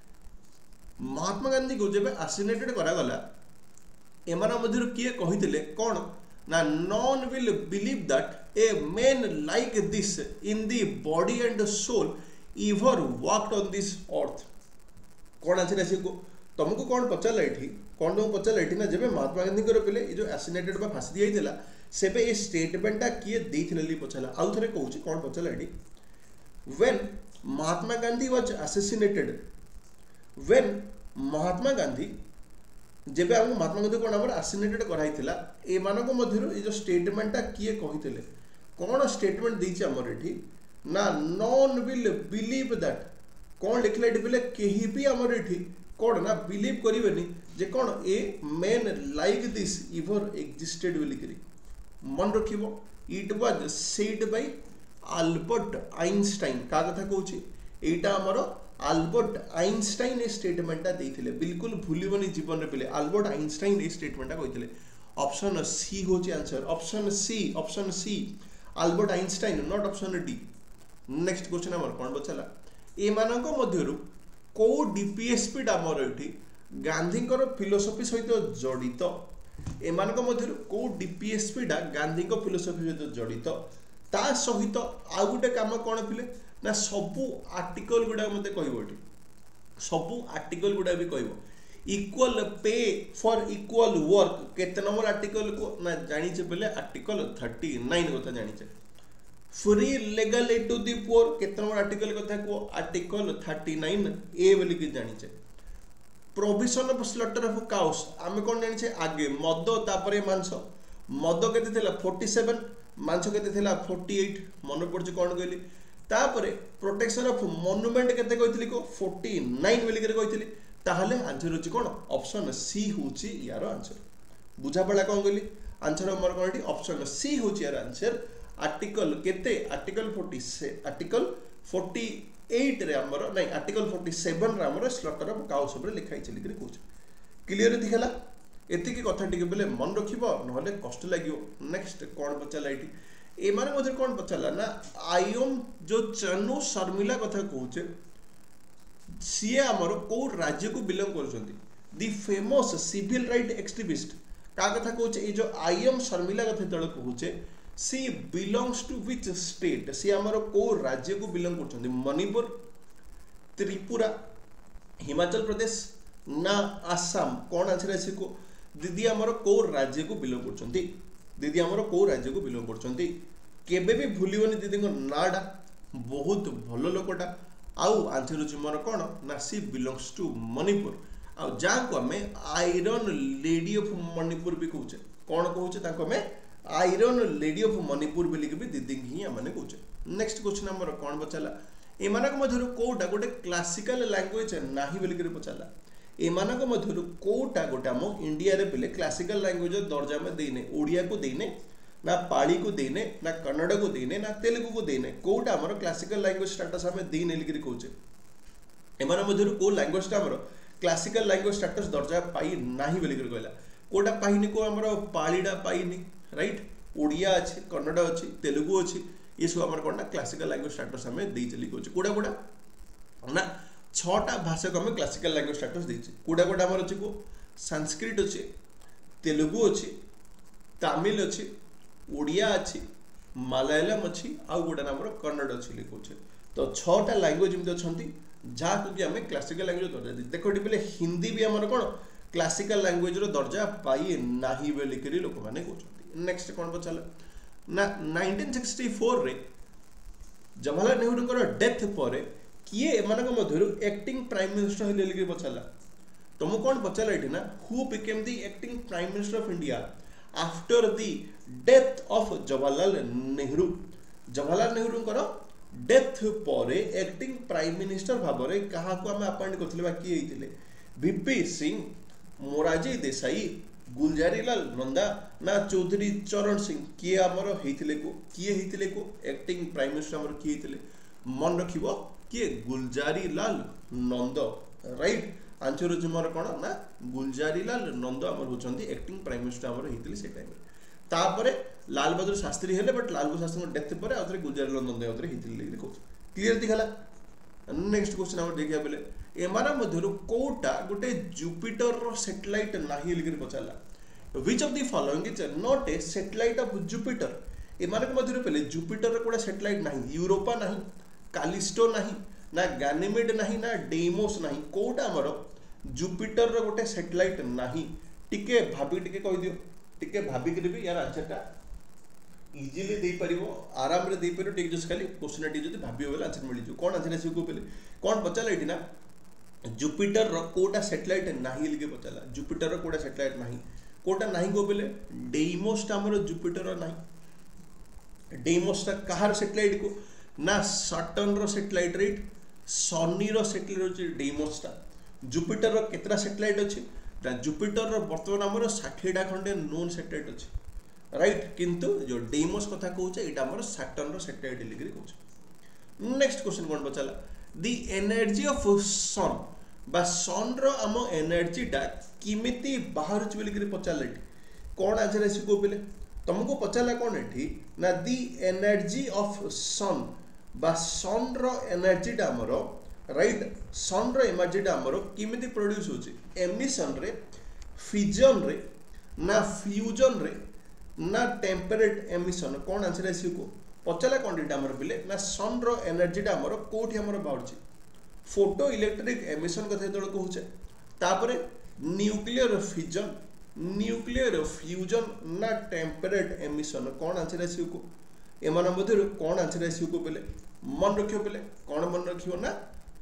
महात्मा गांधी को जब असिनेटेड करा गला एमाना मध्यरु किए कहितले कोन ना none will believe that a man like this in the body and soul ever walked on this earth कोन आंसर आसी को तुमको कौन पचाला एठी कौन तुम पचाला एठी ना जब महात्मा गांधी को पिले जो असिनेटेड बा फांसी दिया सेबे ए स्टेटमेंटा किए देथिले पछला आउ थरे कहूची कोन पछला एडी when Mahatma Gandhi was assassinated when Mahatma Gandhi जेबे हम महात्मा गांधी कोन हमर असैसिनेटेड कराइथिला ए मानको मध्यरु ए जो स्टेटमेंटा किए कहिथिले कोन स्टेटमेंट देछि हमर एठी ना नॉन विल बिलीव दैट कोन लिखले एठी बेले केही भी हमर एठी कोन ना बिलीव करिवेनी जे कोन a man like this ever existed बोली करी मन रखिबो it was said by Albert Einstein का कथा कहूची एटा हमर अल्बर्ट आइंस्टाइन ए स्टेटमेंटा देथिले बिल्कुल भूलिबनी जीवन रे पेले अल्बर्ट आइंस्टाइन ए स्टेटमेंटा कहिथिले ऑप्शन सी होची answer option C Albert Einstein not option D next question हमर कोन बचला ए मानको मध्यरु को डीपीएसपी डामर एठी गांधी कर फिलोसफी सहित जड़ित ए मानको मध्यरु को डीपीएसपी डा गांधी को फिलोसफी सहित जड़ित ता सहित आ गुटे काम कोन पिले ना सबु आर्टिकल गुडा मते कहबो एठी सबु आर्टिकल गुडा भी कहबो equal pay for equal work केते नंबर आर्टिकल को ना जानि छे पले आर्टिकल 39 कथा जानि छे free legal aid to the poor केते नंबर आर्टिकल कथा को आर्टिकल 39 ए बोली के जानि छे provision of slaughter of cows आमे कोन जानि छे आगे मद तापरे मांस मद केते थिला 47 मांस केते थिला 48 मन पड़छ कोन कहली तापरे प्रोटेक्शन ऑफ मॉन्यूमेंट केते कहथिली को 49 बोली के कहथिली ताहले आंसर होची कोन ऑप्शन सी होची यार आंसर बुझा पड़ा कोन कहली आंसर हमर कोनटी ऑप्शन सी होची यार आंसर आर्टिकल केते आर्टिकल 48 रे हमर नै आर्टिकल 47 रे हमर स्लॉटर ऑफ काउस रे लिखाई चली के कहूछ क्लियर दिखला एति की कथा टिके बेले मन रखिबो नहले कष्ट लागियो नेक्स्ट कोन बचला एठी ए माने मधे कोन बचला ना आयम जो चनु शर्मिला कथा कहूचे सीए हमर को राज्य को बिलोंग करछंती the famous civil right activist का कथा कहूचे ए जो आयम शर्मिला कथा तळ कहूचे she belongs to which state she हमर को राज्य को बिलोंग करछंती मणिपुर त्रिपुरा हिमाचल प्रदेश ना आसाम कोन आंसर अछि को दीदी हमर को राज्य को बिलोंग करछंती दीदी हमर को राज्य को बिलोंग करछंती केबे भी भूलिबनी दीदी को नाडा बहुत भलो लोकटा आउ आंसर अछि मोर कोन ना सी बिलोंग्स टू मणिपुर आउ जा को हमें आयरन लेडी ऑफ मणिपुर भी कहूचे कोन कहूचे ताको में आयरन लेडी ऑफ मणिपुर बोली के भी दीदी ही माने कहूचे नेक्स्ट क्वेश्चन हमर कोन बचला ए मानक मधुर कोटा गोटे क्लासिकल लैंग्वेज नाही बोली के पचला ए मानक मधुर कोटा गोटा हम इंडिया रे पले क्लासिकल लैंग्वेज दर्जा में देने ओडिया को देने ना पाली को देने ना कन्नड़ को देने ना तेलुगु को देने कोटा हमर क्लासिकल लैंग्वेज स्टेटस हमें देने लिखि कहूचे ए मानक मधुर को लैंग्वेज ता हमर क्लासिकल लैंग्वेज स्टेटस दर्जा पाई नाही बोली के कहला कोटा पाइनी को हमर पालीडा पाइनी राइट ओडिया अछि कन्नड़ अछि तेलुगु अछि ये सब हमर कोना क्लासिकल लैंग्वेज स्टेटस हमें देई चली कोचे कोडा कोडा ना छटा भाषा को हमें क्लासिकल लैंग्वेज स्टेटस देछि कोडा कोडा हमर अछि को संस्कृत अछि तेलुगु अछि तमिल अछि ओडिया अछि मलयालम अछि आ गोडा हमर कन्नड़ अछि लिखोचे तो छटा लैंग्वेज में अछंती जा को भी हमें क्लासिकल लैंग्वेज दर्जा दे देखो डिबले हिंदी भी हमर कोन क्लासिकल लैंग्वेज रो दर्जा पाई नाही बेली करी लोक माने कहउछंती नेक्स्ट कोन बचला ना 1964 रे जवाहरलाल नेहरू को डेथ पर किए एमानक मध्यरु एक्टिंग प्राइम मिनिस्टर हेले लिखि बचला तुम कोन बचला एठी ना who became the acting prime minister of India after the death of Jawaharlal Nehru को डेथ पर एक्टिंग प्राइम मिनिस्टर भाबरे कहा को हम अपॉइंट करथिले बा की हेतिले वीपी सिंह मोरारजी देसाई गुलजारीलाल नंदा ना चौधरी चरण सिंह किए हमर हेतिले को एक्टिंग प्राइम मिनिस्टर हमर की हेतिले मन रखिबो किए गुलजारीलाल नंद राइट आंसर जे मोर कोन ना गुलजारीलाल नंद हमर होचंती एक्टिंग प्राइम मिनिस्टर हमर हेतिले से टाइम तापरे लाल बहादुर शास्त्री हेले बट लाल बहादुर शास्त्री डेथ पर आउतरे गुलजारीलाल नंद आउतरे हेतिले लिखो क्लियर दिखला नेक्स्ट क्वेश्चन हमर देखिया बेले एमारा मध्यरु कोटा गोटे जुपिटर रो सैटेलाइट नाही लिखि पचाला which of the following is not a satellite of Jupiter एमारा मध्यरु पहले जुपिटर रो कोडा सैटेलाइट नाही यूरोपा नाही कालिस्टो नाही ना गैनीमेड नाही ना डेमोस नाही कोटा हमर जुपिटर रो गोटे सैटेलाइट नाही टिके भाबी टिके कहि दियो टिके भाबी के भी यार आंसर का इजिली दे परिबो आराम रे दे परिबो टेक जस्ट खाली क्वेश्चन टी जदी भाबियो बेला आंसर मिली जो कोन आंसर आसी को पले कोन पचाला एठी ना जुपिटर रो कोटा सैटेलाइट नाही लिखे पचाला जुपिटर रो कोटा सैटेलाइट नाही कोटा नाही को पले डेइमोस हमरो जुपिटर रो नाही डेइमोस कहार सैटेलाइट को ना सटर्न रो सैटेलाइट राइट सनी रो सैटेलाइट अछि डेइमोस जुपिटर रो केतरा सैटेलाइट अछि जुपिटर रो वर्तमान हमरो 60 टा खंडे नोन सैटेलाइट अछि राइट किंतु जो डेइमोस कथा कहूचे एटा हमर सैटर्न रो सैटेलाइट लिखि कहूचे नेक्स्ट क्वेश्चन कोन बचला द एनर्जी ऑफ सन बा सन रो हम एनर्जी डा किमिति बाहर च लिखि पचाले कोन आंसर आसी को पले तुमको पचाला कोन एठी ना द एनर्जी ऑफ सन बा सन रो एनर्जी डा हमरो राइट सन रो एनर्जी डा हमरो किमिति प्रोड्यूस होची एमिशन रे फिजन रे ना फ्यूजन रे ना टेम्परेट एमिशन कौन आंसर आसी को पचाला कौन डेटा हमर पिले ना सन रो एनर्जी टा हमर कोठी हमर बाउची फोटो इलेक्ट्रिक एमिशन कथे तळ कहूचे तापरे न्यूक्लियर फिजन न्यूक्लियर फ्यूजन ना टेम्परेट एमिशन कौन आंसर आसी को एमान मध्य कौन आंसर आसी को पिले मन रखियो पिले कौन मन रखियो ना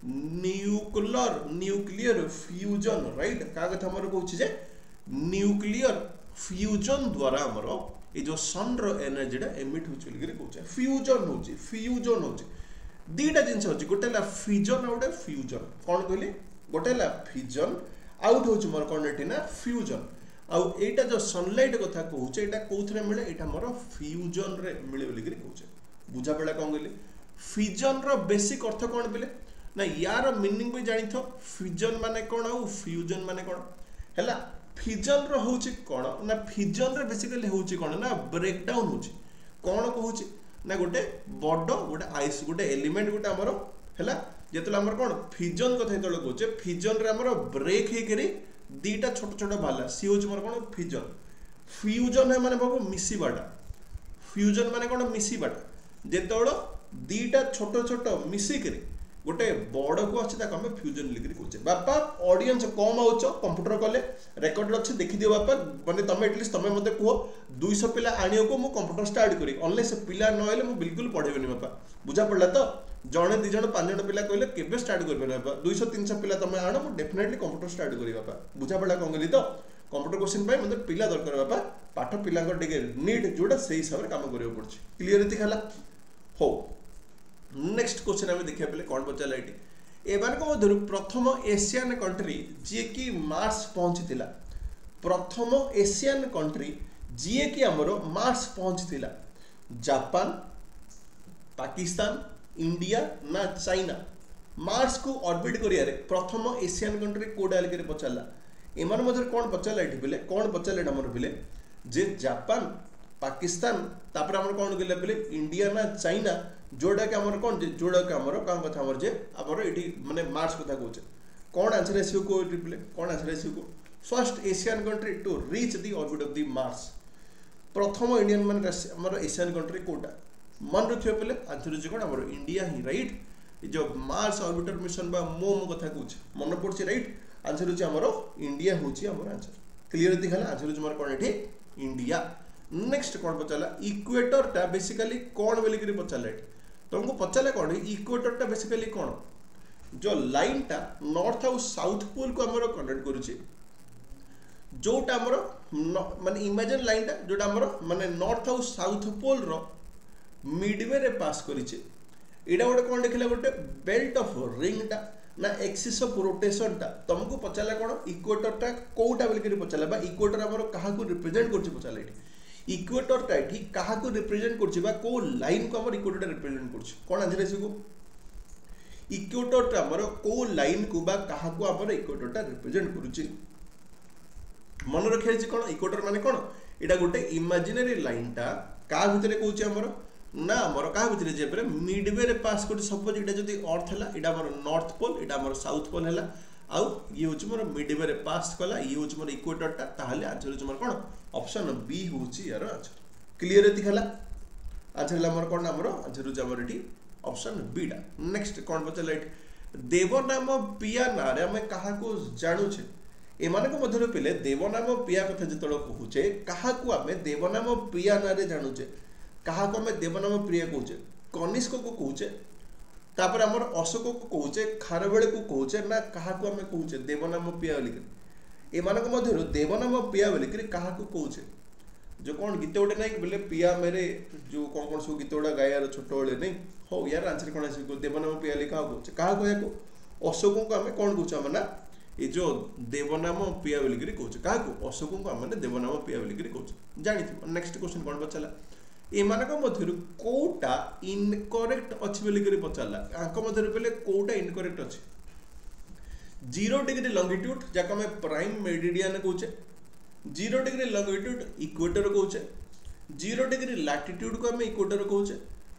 न्यूक्लियर फ्यूजन राइट का कथा हमर कहूची जे न्यूक्लियर फ्यूजन द्वारा हमरो ए जो सन रो एनर्जी डा एमिट होची लिगरे कहूचे फ्यूजन होची दीटा जिंस होची गोटेला फिजन आउट फ्यूजन कोन कहली गोटेला फिजन आउट होची मोर कोन एठी ना फ्यूजन आउ एटा जो सनलाइट कथा कहूचे एटा कोथरे मिले एटा मोर फ्यूजन रे मिले लिगरे कहूचे बुझा पड़ा कोन कहली फिजन रो बेसिक अर्थ कोन बिले ना यार मीनिंग भी जानि थो फिजन माने कोन आउ फ्यूजन माने कोन हैला फिजन रो होची कोन ना फिजन रे बेसिकली होची कोन ना ब्रेक डाउन होची कोन कहूची ना गोटे बडो गोटे आइस गोटे एलिमेंट गोटे हमरो हैला जेतला हमर कोन फिजन कथा तळ कहूचे फिजन रे हमरो ब्रेक हे करी दीटा छोट छोट भाला सी होची मोर कोन फिजन फ्यूजन है माने बाबू मिसीबाटा फ्यूजन माने कोन मिसीबाटा जेतळ दीटा छोट छोट मिसी करी गोटे बड़ को अच्छे हम फ्यूजन लिखि कहचे बापा ऑडियंस कम आउच कंप्यूटर कले रेकर्ड अच्छे देखी दियो बापा माने तमे एटलिस्ट तमे मते कहो 200 पिला आनियो को मु कंप्यूटर स्टार्ट करी अनलेस पिला न आइले मु बिल्कुल पढेबेनी बापा बुझा पड़ला तो जणे 2 जण 5 जण पिला कहले केबे स्टार्ट करबे बापा 200 300 पिला तमे आनो मु डेफिनेटली कंप्यूटर स्टार्ट करी बापा बुझा पड़ला कोन गली तो कंप्यूटर क्वेश्चन पाई मते पिला दरकार बापा पाठ पिला को टिके नीड जोडा सही हिसाब रे काम करियो पड़छ क्लियर इति खाला हो नेक्स्ट क्वेश्चन हमें देखिया पहले कौन पचाला एटी एबार को मधुर प्रथम एशियन कंट्री जे कि मार्स पहुंचीला प्रथम एशियन कंट्री जे कि हमरो मार्स पहुंचीला जापान पाकिस्तान इंडिया ना चाइना मार्स को ऑर्बिट करिया रे प्रथम एशियन कंट्री कोडा लेके पचाला एमान मधुर कौन पचाला एटी पहले कौन पचाले हमर पहले जे जापान पाकिस्तान तापर हमर कौन गेले पहले इंडिया ना चाइना जोड़ा के हमर कोन जोड़ा के हमर काम कथा हमर जे हमर एठी माने मार्स कथा कहूचे कोन आंसर एसियो को रिप्ले कोन आंसर एसियो को first Asian country to reach the orbit of the Mars प्रथम इंडियन माने हमर एशियन कंट्री कोटा मन रखियो पले आंसर जे कोन हमर इंडिया ही राइट जो मार्स ऑर्बिटर मिशन बा मोम कथा कहूचे मन पड़छ राइट आंसर जे हमर इंडिया होची हमर आंसर क्लियर दिखला आंसर जे हमर कोन एठी इंडिया नेक्स्ट कोन पचाला इक्वेटर टा बेसिकली कोन बेली करी पचाला एठी तुमको पचाले कौन इक्वेटर टा बेसिकली कौन जो लाइन टा नॉर्थ और साउथ पोल को हमरो कनेक्ट करूची जोटा हमरो माने इमेजिन लाइन टा जोटा हमरो माने नॉर्थ और साउथ पोल रो मिडवे रे पास करिचे एडा गोटे कोन देखले गोटे बेल्ट ऑफ रिंग टा ना एक्सिस ऑफ रोटेशन टा तुमको पचाला कौन इक्वेटर टा कोटा बेल करी पचाला बा इक्वेटर हमरो कहा को रिप्रेजेंट करची पचाला एठी इक्वेटर टा एठी कहा को रिप्रेजेंट करची बा को लाइन को हमर इक्वेटर रिप्रेजेंट करची कोन आंसर आसी को इक्वेटर टा हमर को लाइन को बा कहा को हमर इक्वेटर टा रिप्रेजेंट करची मन रखै छी कोन इक्वेटर माने कोन एटा गोटे इमेजिनरी लाइन टा का भितरे कहूची हमर ना हमर का भितरे जे पर मिडवे रे पास करची सपोज एटा जदी अर्थ हला एटा हमर नॉर्थ पोल एटा हमर साउथ पोल हला आउ ये होची मोर मिडवे रे पास कला ये होची मोर इक्वेटर टा ताहले आंसर होची मोर कोन ऑप्शन बी होची यार आंसर क्लियर एति खला आंसर ला मोर कोन हमर आंसर होची हमर एठी ऑप्शन बी टा नेक्स्ट कोन बचला एठी देवनाम पिया नारे हम कहा को जानु छे ए माने को मधुर पिले देवनाम पिया कथा जतळ कहूचे कहा को हमें देवनाम पिया नारे जानु छे कहा को आम देवनाम प्रिय कौचे कनिष्क को कौचे तापर आमर अशोक को कौचे खारवेल को कौचे ना क्या आम कौचे देवनाम पिया बोलिक एमानक मध्यरु देवनाम पिया बोलिक क्या कौचे जो कौन गीत गोटे ना बोले पिया मेरे जो कौन कौन सब गीत गुड़ा गायार छोट बेले नहीं हो यार आंसर कौन आस देवनाम पिया क्या कौचे क्या कह अशोक को आम कौन कौचे आम ना ये जो देवनाम पिया बोलिक कौचे क्या अशोक को आम देवनाम पिया बोलिक कौचे जानी नेक्स्ट क्वेश्चन कौन पचारा एमानक मध्यरु कोटा इनकरेक्ट अच्छी बोलिक पचारा आंक मध्यरु पहले कोटा इनकरेक्ट अच्छी 0 डिग्री लंगिट्यूड जाको आम प्राइम मेरिडियन कौचे 0 डिग्री लंगिट्यूड इक्वेटर कौचे 0 डिग्री लैटिट्यूड को आम इक्वेटर कौचे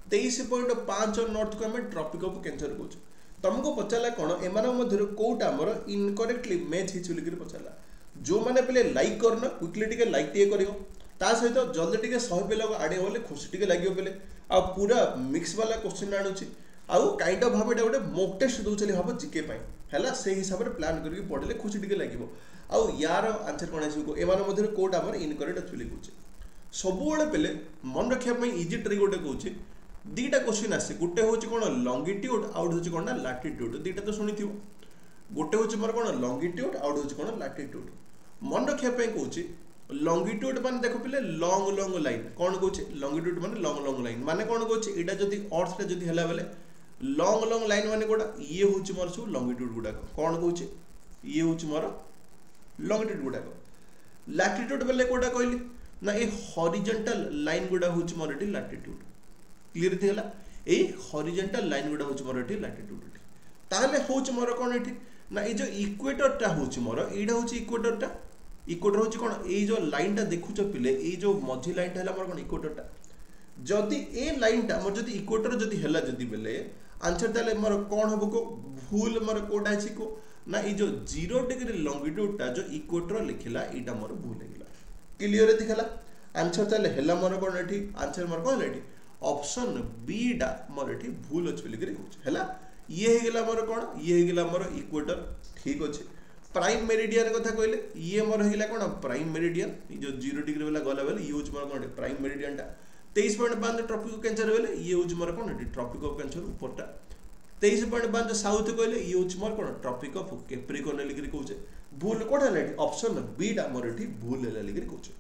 23.5 नॉर्थ को आम ट्रॉपिक ऑफ कैंसर कौचे तुमको पचारा कौन एम मध्यरु कोटा आमर इनकरेक्टली मैच होगी पचारा जो मैंने पहले लाइक करना क्विकली टिके लाइक टे कर सहित जल्दी टिके 100 पिला आड़े बोले खुशी टिके लगे पे आ पूरा मिक्स वाला क्वेश्चन आणुची आउ काइंड ऑफ भाव एटा गोटे मॉक टेस्ट दोचली भाव जीके पाई हैला से हिसाब रे प्लान करके पढले खुशी टिके लागिवो आउ यार आंसर कोन आसीको एमान मध्यरे कोड हमर इनकरेक्ट एक्चुअली कहूचे सब बेले पहले मन रखिया पई इजी ट्रिक गोटे कहूचे दीटा क्वेश्चन आसे गोटे होची कोन लॉन्गिट्यूड आउट होची कोन ना लैटिट्यूड दीटा तो सुनिथिबो गोटे होची मोर कोन लॉन्गिट्यूड आउट होची कोन लैटिट्यूड मन रखिया पई कहूची लॉन्गिट्यूड माने देखो पहले लॉन्ग लॉन्ग लाइन कौन कहूचे लॉन्गिट्यूड माने लॉन्ग लॉन्ग लाइन माने कौन कहूचे एटा जदी अर्थ रे जदी हला बेले लॉन्ग लॉन्ग लाइन माने कोडा ये होची मोर सब लॉन्गिट्यूड गुडा कौन कहूचे ये होची मोर लॉन्गिट्यूड गुडा लैटिट्यूड बेले कोडा कहली ना ए हॉरिजॉन्टल लाइन गुडा होची मोर एटी लैटिट्यूड क्लियर थिला ए हॉरिजॉन्टल लाइन गुडा होची मोर एटी लैटिट्यूड ताले होची मोर कोन एटी ना ए जो इक्वेटर टा होची मोर एडा होची इक्वेटर टा इक्वेटर होची कोन ए जो लाइन टा देखुछ पिले ए जो मझी लाइन टा हला मोर कोन इक्वेटर टा जदी ए लाइन टा मोर जदी इक्वेटर जदी हला जदी बेले आंसर ताले मोर कोन हबो को भूल मोर कोडा अछि को ना ए जो 0 डिग्री लॉन्गिट्यूड टा जो इक्वेटर लिखिला एटा मोर भूल हेला क्लियर दिखला आंसर ताले हला मोर कोन एठी आंसर मोर कोन एठी ऑप्शन बी डा मोर एठी भूल अछि लिखि कहूछ हला ये हे गेला मोर कोन ये हे गेला मोर इक्वेटर ठीक अछि प्राइम मेरिडियन कथा कहले ये मोर हेला कोन प्राइम मेरिडियन जो 0 डिग्री वाला गला बेले ये होच मोर कोन प्राइम मेरिडियन टा 23.5 ट्रॉपिक ऑफ कैंसर बेले ये होच मोर कोन ट्रॉपिक ऑफ कैंसर ऊपर टा 23.5 साउथ कहले ये होच मोर कोन ट्रॉपिक ऑफ कैप्रिकॉर्न लिखि कहूचे भूल कोठा लेटी ऑप्शन बी डा मोर एठी भूल हेला लिखि कहूचे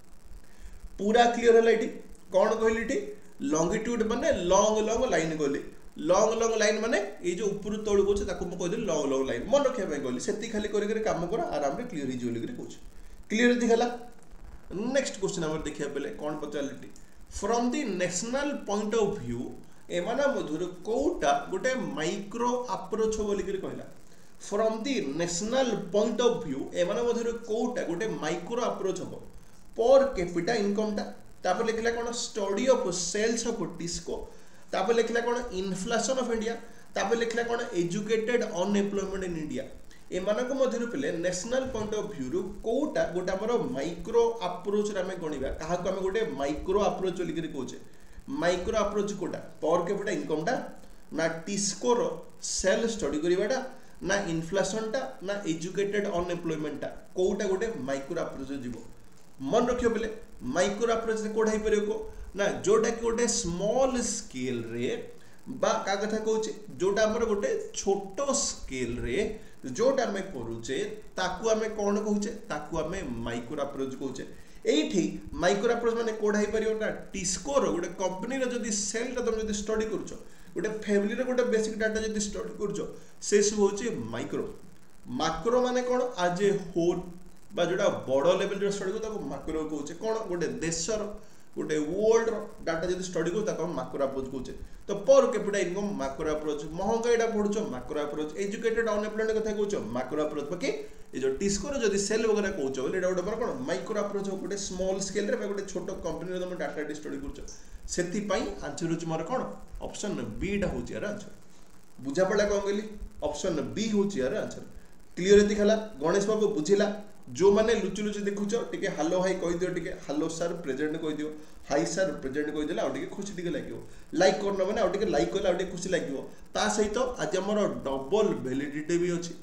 पूरा क्लियर हला एठी कोन कहली एठी लॉन्गिट्यूड माने लॉन्ग लॉन्ग लाइन कहली लॉन्ग लॉन्ग लाइन माने ये जो ऊपर तळ गोचे ताको म कहदे लॉन्ग लॉन्ग लाइन मन रखिया पई कहली सेति खाली करि करि काम कर आराम रे क्लियर हिजो लिखि कहूछ क्लियर दिखला नेक्स्ट क्वेश्चन हमर देखिया बेले कोन पचालिटी from the national point of view एमाना मधुर कोटा गोटे माइक्रो अप्रोच बोली करि कहला from the national point of view एमाना मधुर कोटा गोटे माइक्रो अप्रोच हो पर कैपिटा इनकम टा तापर लिखला कोन study of sales of TISCO तापर लिखला कोन इन्फ्लेशन ऑफ इंडिया तापर लिखला कोन एजुकेटेड अनएम्प्लॉयमेंट इन इंडिया एमानक मध्यरु पले नेशनल पॉइंट ऑफ व्यू रु कोटा गोटा हमर माइक्रो अप्रोच रे हमें गणिबा काहा को हमें गोटे माइक्रो अप्रोच लिखि कहूचे माइक्रो अप्रोच कोटा पर कैपिटा इनकम टा ना टिस्को रो सेल स्टडी करिवाटा ना इन्फ्लेशन टा ना एजुकेटेड अनएम्प्लॉयमेंट टा कोटा गोटे माइक्रो अप्रोच जीवो मन रखियो बेले माइक्रो अप्रोच रे कोडा ही परियो को ना जोटा कि गोटे स्मॉल स्केल रे बा का कथा कहूचे जोटा हमर गोटे छोटो स्केल रे जोटा हमें करूचे ताकू हमें कोन कहूचे ताकू हमें माइक्रो अप्रोच कहूचे एठी माइक्रो अप्रोच माने कोडा ही परियो ना टिस्को रो गोटे कंपनी रो जदी सेल ता तुम जदी स्टडी करूचो गोटे फैमिली रो गोटे बेसिक डाटा जदी स्टडी करूचो से सब होचे माइक्रो मैक्रो माने कोन आज ए होल बा जोटा बड़ लेवल रो स्टडी को ताको मैक्रो कहूचे कोन गोटे देशर गोटे वर्ल्ड डाटा जब स्टडी को ताको मैक्रो अप्रोच कहूचे तो per capita income macro approach महंगाईटा पढुचो मैक्रो अप्रोच एजुकेटेड अनएम्प्लॉयमेंट कथा कहूचो मैक्रो अप्रोच बाकी ए जो टिस्को रो जदी सेल वगैरह कहूचो बोले एटा गोटे कोन माइक्रो अप्रोच गोटे स्मॉल स्केल रे गोटे छोटो कंपनी रे तुम डाटा स्टडी करचो सेति पई आंसर होची मोर कोन ऑप्शन बी डा होची यार आंसर बुझा पड़ा कोन गेली ऑप्शन बी होची यार आंसर क्लियर दिखला गणेश बाबू बुझिला जो माने लुचि लुचि देखुछ टिके हालो हाई कहि दियो टिके हालो सर प्रेजेंट कहि दियो हाई सर प्रेजेंट कहि देला आ टिके खुशी टिके लागियो लाइक करना माने आ टिके लाइक करला आ टिके खुशी लागियो ता सहित आज हमर डबल वैलिडिटी भी अछि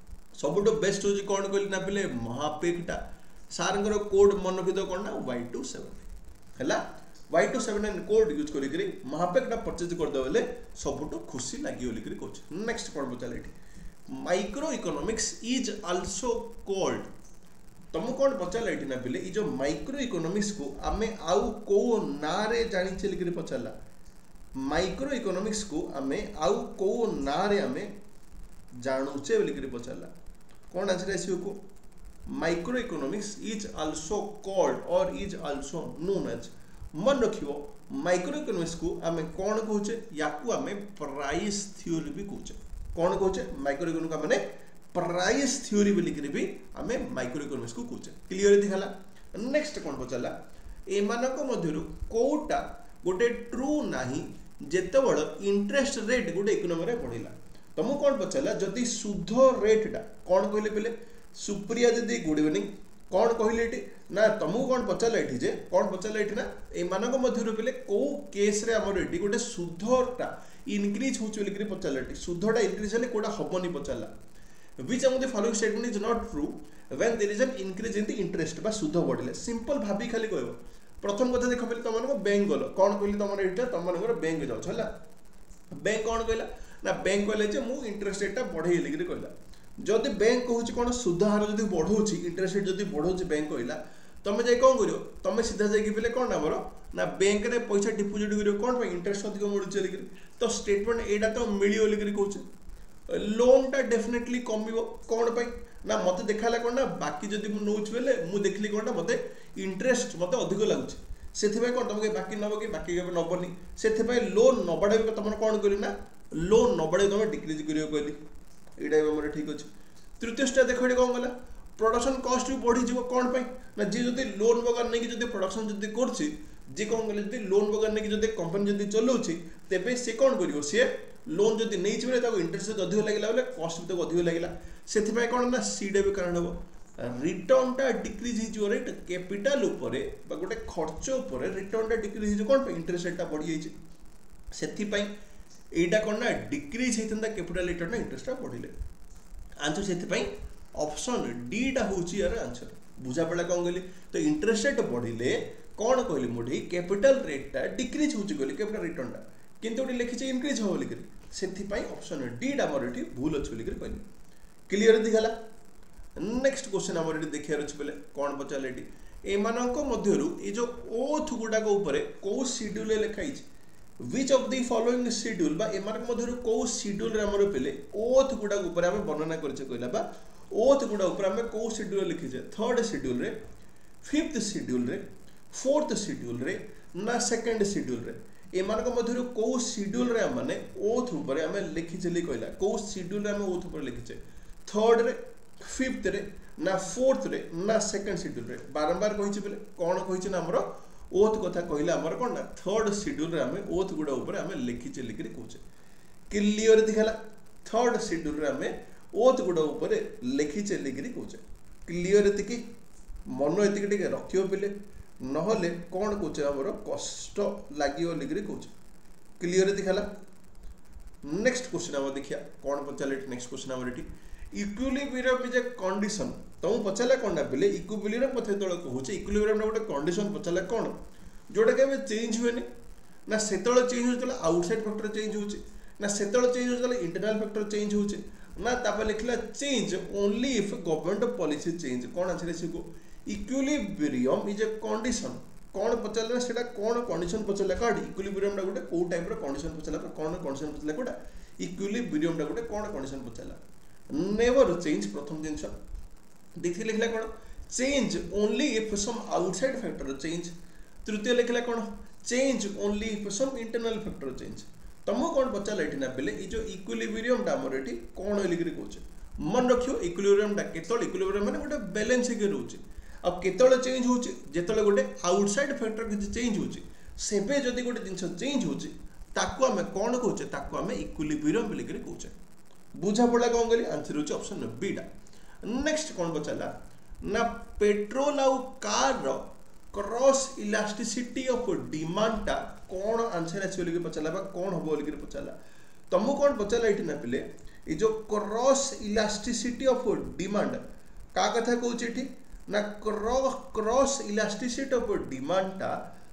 सबटो बेस्ट होजी कोन कहली ना पिले महापेकटा सारंगर कोड मन रखि दो कोन ना Y27 हैला Y279 कोड यूज करी महापेकटा परचेज करदे बेले सबुठु खुशी लागियो लिकरी कहूछ। नेक्स्ट कोड बचाले एठी microeconomics is also called. तुम कौन पचारा ये ना पिले जो माइक्रो इकोनॉमिक्स को आमे आउ को ना रे जानी लिखिरी पचारा माइक्रो इकोनॉमिक्स को आमे आउ को ना रे आमे जानूचे लिखिरी पचारा कौन आंसर आसी को microeconomics is also called और इज आल्सो नोन एज। मन रखियो माइक्रो इकोनॉमिक्स को आमे कौन कहूचे याकू आमे प्राइस थ्योरी भी कहूचे। कौन कहूचे माइक्रो इकोनॉमिक्स माने प्राइस थ्योरी बोली भी आमे माइक्रो इकोनॉमिक्स को कहूचे। क्लियर दिखाला। नेक्स्ट कौन पचारा एमानक मध्यरु कोटा गोटे ट्रू नाही जेतेबेले इंटरेस्ट रेट गोटे इकोनॉमी रे बढ़िला। तुम कौन पचारा जदि सुध रेटटा कौन कहले पहले सुप्रिया दीदी गुड इवनिंग कौन कहले एटी ना तुमको कौन पचारा एठी जे कौन पचारा एठी ना एमानक मध्यरु पहले को केस रे हमर एठी गोटे सुधटा इनक्रीज होची बोली पचारा एठी सुधटा इनक्रीज हेले कोडा हबनी पचारा which among the following statement is not true when there is an increase in the interest बा सुध बढ़िले। सिंपल भाभी खाली कहबो प्रथम कथा देख पहले तुम बैंक गल कौन कहली तुम एटा तुम बैंक जाओ हला बैंक कौन कहला ना बैंक कहले जे मु इंटरेस्ट रेट बढ़ेई लिखि कहला। जदि बैंक कहूची कौन सुध हार जदि बढ़ौची इंटरेस्ट रेट जदि बढ़ौची बैंक कहला तुम जाई कौन करियो तुम सीधा जाई पहले कौन हमर ना बैंक रे पैसा डिपोजिट करियो कौन पे इंटरेस्ट अधिक मिलुची लिखि तो स्टेटमेंट एटा तो मिलियो लिखि कहूची लोन टा डेफिनेटली कमिबो कौन पाई ना मते देखाला कौन ना बाकी जदि मु नौच बेले मु देखली कौन मते इंटरेस्ट मते अधिक लागुची सेथिबे कौन तुमके बाकी नबो कि बाकी केबे नबनी सेथिबे लोन न बढ़ाबे तुम कौन करी ना लोन न बढ़े तुम डिक्रीज करियो कहली एटा हमर ठीक अछि। तृतीय स्टेप देखो कौन गला प्रोडक्शन कॉस्ट भी बढ़ी जीवो कौन पाई ना जे जदि लोन बगान नै कि जदि प्रोडक्शन जदि करछि जे कौन गले जदि लोन बगान नै कि जदि कंपनी जदि चलौछि तेबे से कौन करियो से लोन जदि नहीं बेले ताको इंटरेस्ट अधिक लगिला बेले कॉस्ट भी तो अधिक लगिला सेथिबे कोन ना सीडे भी कारण हो रिटर्न टा डिक्रीज ही जो रेट कैपिटल ऊपर बा गोटे खर्च ऊपर रिटर्न टा डिक्रीज हो कोन पे इंटरेस्ट रेट टा बढ़ी जाई सेथिबे एटा कोन ना डिक्रीज हेतंदा कैपिटल रिटर्न ना इंटरेस्ट टा बढ़िले आंसर सेथिबे ऑप्शन डी टा होची यार आंसर बुझा पड़ा कोन गली तो इंटरेस्ट रेट बढ़िले कोन कहली मोठी कैपिटल रेट टा डिक्रीज होची गली कैपिटल रिटर्न टा किंतु ओटी लिखि छै इंक्रीज हो लिखि सेथिपाई ऑप्शन डी टा मोर एठी भूल अछि लिखि कहली। क्लियर दिखला। नेक्स्ट क्वेश्चन हमर एठी देखियार अछि बेले कोन पचाले एठी एमानक मध्यरु ए जो ओथ गुडा को ऊपर को शेड्यूल लिखाई छै which of the following schedule बा एमानक मध्यरु को शेड्यूल रे हमर पेले ओथ गुडा को ऊपर हम वर्णना करछे कहला बा ओथ गुडा ऊपर हम को शेड्यूल लिखि छै थर्ड शेड्यूल रे फिफ्थ शेड्यूल रे फोर्थ शेड्यूल रे ना सेकंड शेड्यूल रे एमानक मध्यरु को शेड्यूल रे माने ओथ ऊपर हम लिखि चली कहला को शेड्यूल रे हम ओथ ऊपर लिखि छै थर्ड रे फिफ्थ रे ना फोर्थ रे ना सेकंड शेड्यूल रे बारंबार कहि छै बेले कोन कहि छै ना हमर ओथ कथा कहला हमर कोन ना थर्ड शेड्यूल रे हम ओथ गुडा ऊपर हम लिखि छै लिखि कहै छै। क्लियर दिखला थर्ड शेड्यूल रे हम ओथ गुडा ऊपर लिखि छै लिखि कहै छै। क्लियर एतिकी मन एतिकी टिके रखियो बेले नहले कौन कौचे हमर कष्ट लागियो लिखि कौचे। क्लियर दिखला। नेक्स्ट क्वेश्चन हम देखिया कौन पचाले नेक्स्ट क्वेश्चन हमर एठी इक्विलिब्रियम इज ए कंडीशन तुम पचाला कौन ना बेले इक्विलिब्रियम पथे तळ कहूचे इक्विलिब्रियम गोटे कंडीशन पचाला कौन जोटा के चेंज हुएनी ना सेतळ चेंज होतला आउटसाइड फैक्टर चेंज होचे ना सेतळ चेंज होतला इंटरनल फैक्टर चेंज होचे ना तापर लिखला change only if government policy change कौन आंसर है इक्विलिब्रियम इज ए कंडीशन कौन पचाला सेटा कौन कंडीशन पचाला कार्ड इक्विलिब्रियम टा गोटे को टाइप रो कंडीशन पचाला कौन कंडीशन पचाला कोटा इक्विलिब्रियम टा गोटे कौन कंडीशन पचाला नेवर चेंज प्रथम जिंस देखि लिखला कौन change only if some outside factor change तृतीय लिखला कौन change only if some internal factor change तुम कौन पचाला एठी ना बेले ई जो इक्विलिब्रियम टा हमर एठी कौन लिखि कहूचे मन रखियो इक्विलिब्रियम टा केतल इक्विलिब्रियम माने गोटे बैलेंस के रहउचे अब केतल चेंज होची जेतले गोटे आउटसाइड फैक्टर किछ चेंज होची सेबे जदी गोटे जिंस चेंज होची ताको हमें कौन कहूचे ताको हमें इक्विलिब्रियम लिखि कहूचे। बुझा पड़ा कौन गली आंसर होची ऑप्शन बी टा। नेक्स्ट कौन पचाला ना पेट्रोल आउ कार रो क्रॉस इलास्टिसिटी ऑफ डिमांड टा कौन आंसर आछो लिखि पचाला बा कौन हबो लिखि पचाला तुम कौन पचाला एठी ना पिले ए जो क्रॉस इलास्टिसिटी ऑफ डिमांड का कथा कहूची एठी ना क्रॉस इलास्टिसिटी ऑफ डिमांड टा